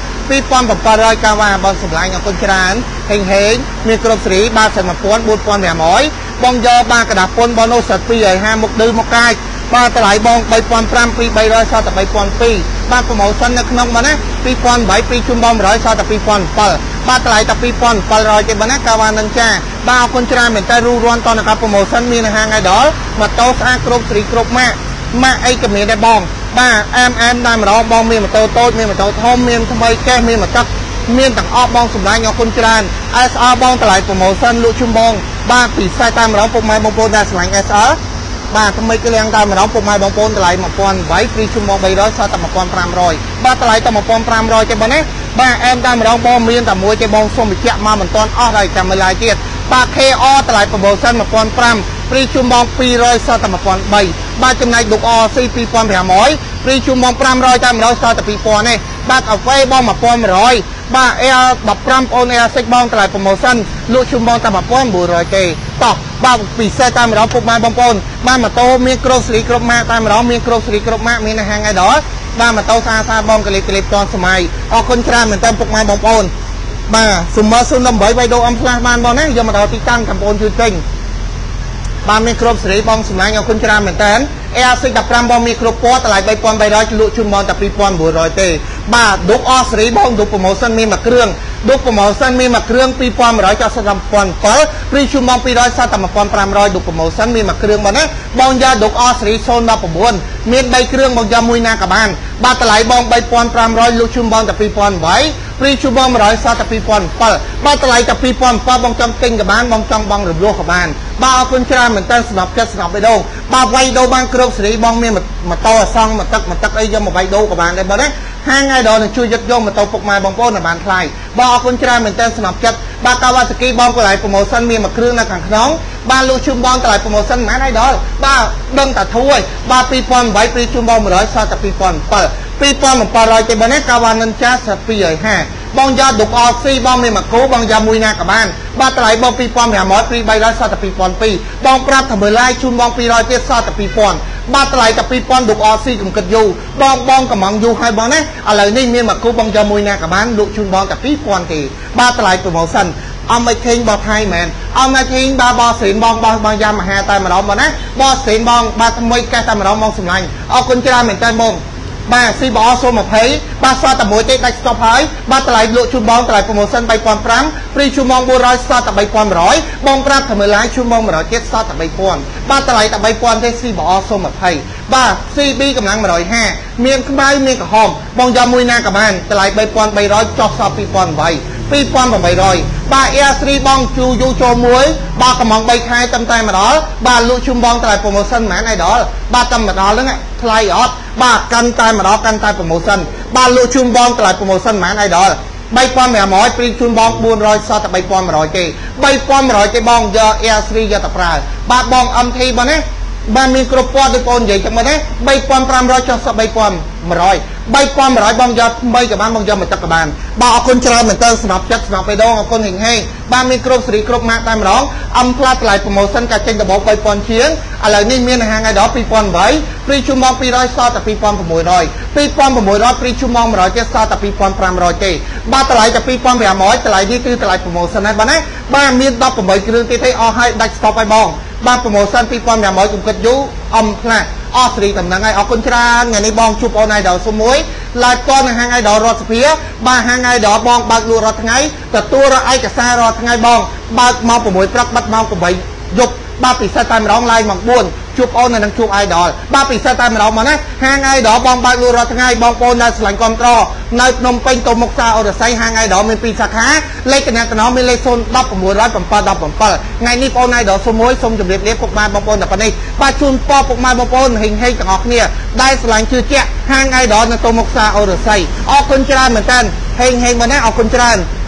2,700កាវ៉ាបងសម្លាញ់អរគុណច្រើនហេងហេងមានគ្រប់សេរីបាទសិន1,000 4,500បងយកបាទกระดาษពុនបងនោះសិត250មុខឌឺមកកាចបាទតម្លៃបង3,500 2,300សល់តែ3,200បាទប្រូម៉ូសិននៅក្នុងបងណា2,800ពីជុំបង100សល់តែ2,700បាទតម្លៃតែ2,700ទេបងណាកាវ៉ានឹងចាបាទអរគុណច្រើនមែនតើរូរាន់តនកាប្រូម៉ូសិនមានហាងឯដល់ម៉ូតូស្អាតគ្រប់សេរីគ្រប់ម៉ាកម៉ាកអីក៏មានដែរបងបាទអែមអែមតែម្ដងបងមានម៉ូតូតូចមានម៉ូតូធំមានថ្មីកេះមានម៉ូតូមានទាំងអស់បងសម្លាញ់អរគុណច្រើន S R បងតម្លៃប្រូម៉ូសិនលក់ជុំបងបាទពិសេសតែម្ដងពុកម៉ែបងប្អូនដែលស្រឡាញ់ S R បាទថ្មីក្លៀងតែម្ដងពុកម៉ែបងប្អូនតម្លៃ1,800ព្រីជុំបង300សល់តែ1,500បាទតម្លៃតែ1,500ទេបងណាបាទអែមតែម្ដងបងមានតែមួយទេបងសុំបញ្ជាក់មកមិនទាន់អស់ហើយចាំមើលឡាយទៀតបាទ K O តម្លៃប្រូម៉ូសិន1,500ព្រីជុំបង200សល់តែ1,300បាទចំណែកឌុក អ ស៊ី 2,500ព្រីជុំបង500តែម្ដងសល់តែ2,000ទេបាទកាហ្វេបង1,100បាទ Air 15បង Air 6បងតម្លៃប្រូម៉ូសិនលក់ជុំបងតែ1,900ទេតោះបាទពិសេសតែម្ដងពុកម៉ែបងប្អូនបាទម៉ូតូមានគ្រប់សេរីគ្រប់ម៉ាកតែម្ដងមានគ្រប់សេរីគ្រប់ម៉ាកមានហាងឯដល់បាទម៉ូតូស្អាតស្អាតបងកលីបកលីបតនសម័យអរគុណច្រើនមែនតើពុកម៉ែបងប្អូនបាទសុំមើលศูนย์eightវាយដូរអំផ្លាស់បានបងណាយកមកដល់ទីតាំងកំពូនជួយទិញបាទមានគ្រប់សេរីបងសម្លាញ់អរគុណច្រើនមែនតើ Air 15បងមានគ្រប់ពណ៌តម្លៃ3,300លក់ជូនបងតែ2,900ទេបាទឌុកអស់សេរីបងឌុកប្រូម៉ូសិនមានមួយគ្រឿងឌុកប្រូម៉ូសិនមានមួយគ្រឿង2,100ចុះសល់តែ1,700ព្រីជូនបង200សល់តែ1,500ឌុកប្រូម៉ូសិនមានមួយគ្រឿងបងណាបងយកឌុកអស់សេរីศูนย์một9មាន3គ្រឿងបងយកមួយណាក៏បានបាទតម្លៃបង3,500លក់ជូនបងតែ2,800 ព្រីជួបបងmột trămសតពីរពាន់bảyបាទតម្លៃតែពីរពាន់bảyបងចង់ទិញក៏បានបងចង់បងរំលោះក៏បានបាទអរគុណច្រើនមែនតើសម្រាប់ចិត្តសម្រាប់បេះដូងបាទវាយដូរបានគ្រប់សេរីបងមានម៉ូតូអសងមកទឹកមកទឹកអីយកមកវាយដូរក៏បានដែរបងណាហាងថ្ងៃដល់នឹងជួយយកយកម៉ូតូពុកម៉ែបងប្អូនឲ្យបានថ្លៃបាទអរគុណច្រើនមែនតើសម្រាប់ចិត្តបាទកាវ៉ាសាគីបងក៏ឲ្យប្រូម៉ូសិនមានមួយគ្រឿងនៅខាងក្នុងបាទលក់ជូនបងតម្លៃប្រូម៉ូសិនមិនហើយដល់បាទដឹងតែធូរហើយបាទពីរពាន់eightព្រីជូនបងmột trămសតពីរពាន់bảyពីរពាន់bảyរយទេបងណាកាវ៉ានិនចាសាពីរហើយហាបងយកឌុកអស៊ីបងមានមកគូបងយកមួយណាក៏បានបាទតម្លៃបងពីរពាន់ប្រាំរយព្រីបីរយសតពីរពាន់ពីរបងប្រាប់ថាមើលឡាយជូនបងពីររយទៀតសតពីរពាន់បាទតម្លៃតែពីរពាន់ឌុកអស៊ីកំគិតយូរបងបងកំងយូរហើយបងណាឥឡូវនេះមានមកគូបងយកមួយណាក៏បានលក់ជូនបងតែពីរពាន់ទេបាទតម្លៃប្រូម៉ូសិនអមមិនឃើញបោះថៃមែនអមមិនឃើញបាទបោះសេនបងបោះបងយ៉ាមហាតែម្ដងបងណាបោះសេនបងបាទថ្មីកេះតែម្ដងបងសម្លាញ់អរគុណច្រើនមែនតើបងបាទស៊ីបអសូម20បាទសតតែមួយទេដាច់ស្តុបហើយបាទតម្លៃលក់ជូនបងតម្លៃប្រូម៉ូសិនបីពាន់ប្រាំព្រីជូនបងbốnរយសតតែបីពាន់មួយរយបងប្រាប់ថាមើលឡាយជូនបងមួយរយទៀតសតតែបីពាន់បាទតម្លៃតែបីពាន់ទេស៊ីបអសូម20បាទ ซี ប៊ី កម្លាំងmột trăm hai mươiមានខ្មៅមានក្រហមបងយកមួយណាក៏បានតម្លៃបីពាន់បីរយចុះសតពីរពាន់eightពីរពាន់eightរយបាទ Air 3បងជូយូចូលមួយបាទកំង3ខែតាមតែម្ដងបាទលក់ជូនបងតម្លៃប្រូម៉ូសិនមិនឯដល់បាទតាមម្ដងហ្នឹងថ្លៃអត់បាទកាន់តែម្ដងកាន់តែប្រូម៉ូសិនបាទលក់ជូនបងតម្លៃប្រូម៉ូសិនមិនឯដល់បីពាន់ប្រាំរយព្រីជូនបងbốnរយសតតែបីពាន់មួយរយទេបីពាន់មួយរយទេបងយក Air 3យកតែប្រើបាទបង em ធី បងណាបាទមានគ្រប់ពណ៌ដូចបងនិយាយចឹងមកណាបីពាន់ប្រាំរយចុះសបីពាន់មួយរយបីពាន់មួយរយបងយកថ្មីក៏បានបងយកមកទឹកក៏បានបាទអរគុណច្រើនមែនតើសម្រាប់ចិត្តសម្រាប់បេះដូងអរគុណហេងហេងបាទមានគ្រប់សេរីគ្រប់ម៉ាកតែម្ដងអំផ្លាត់តម្លៃប្រូម៉ូសិនកាចេញដំបូងបីពាន់ជាងឥឡូវនេះមានហាងឯដល់ពីរពាន់eightព្រីជូនបងពីររយសតតែពីរពាន់៦រយពីរពាន់៦រយព្រីជូនបងមួយរយទៀតសតតែពីរពាន់ប្រាំរយទេបាទតម្លៃតែពីរពាន់ប្រាំរយតម្លៃនេះគឺតម្លៃប្រូម៉ូសិនហើយបាទណាបាទមានដប់ប្រាំគ្រឿងទៀតទេអស់ហើយដាច់ស្តុបហើយបងបាទប្រូម៉ូសិនពីរពាន់ប្រាំរយកំគិតយូរអំផ្លាស់អស់សេរីតំណែងហើយអរគុណច្រើនថ្ងៃនេះបងជួបអូនឯដល់សុំមួយឡាយតនៅហាងឯដល់រដ្ឋសភាបាទហាងឯដល់បងបើកលក់រាល់ថ្ងៃទទួលរកឯកសាររាល់ថ្ងៃបងបើកម៉ោង6ព្រឹកបិទម៉ោងeightយប់បាទពិសេសតែម្ដងឡាយម៉ោងfourជួបអូននៅនឹងជួបឯដល់បាទពិសេសតែម្ដងមកណាហាងឯដល់បងបើកលក់រាល់ថ្ងៃបងប្អូននៅឆ្លាញ់គាំទ្រនៅភ្នំពេញទៅមុខផ្សារអូរស័យហាងឯដល់មានពីរសាខាលេខកណ្ដាលកណ្ដោមានលេខศูนย์ หนึ่ง เก้า หก เจ็ด หนึ่ง เจ็ด ថ្ងៃនេះបងឯដល់សុំមួយសូមជម្រាបលាពុកម៉ែបងប្អូនតែប៉ុណ្នេះបាទជូនពរពុកម៉ែបងប្អូនហេងហេងទាំងអស់គ្នាដែលឆ្លាញ់ជឿជាក់ហាងឯដល់នៅទៅមុខផ្សារអូរស័យអរគុណច្រើនមែនតើហេងហេងមកណាអរគុណច្រើន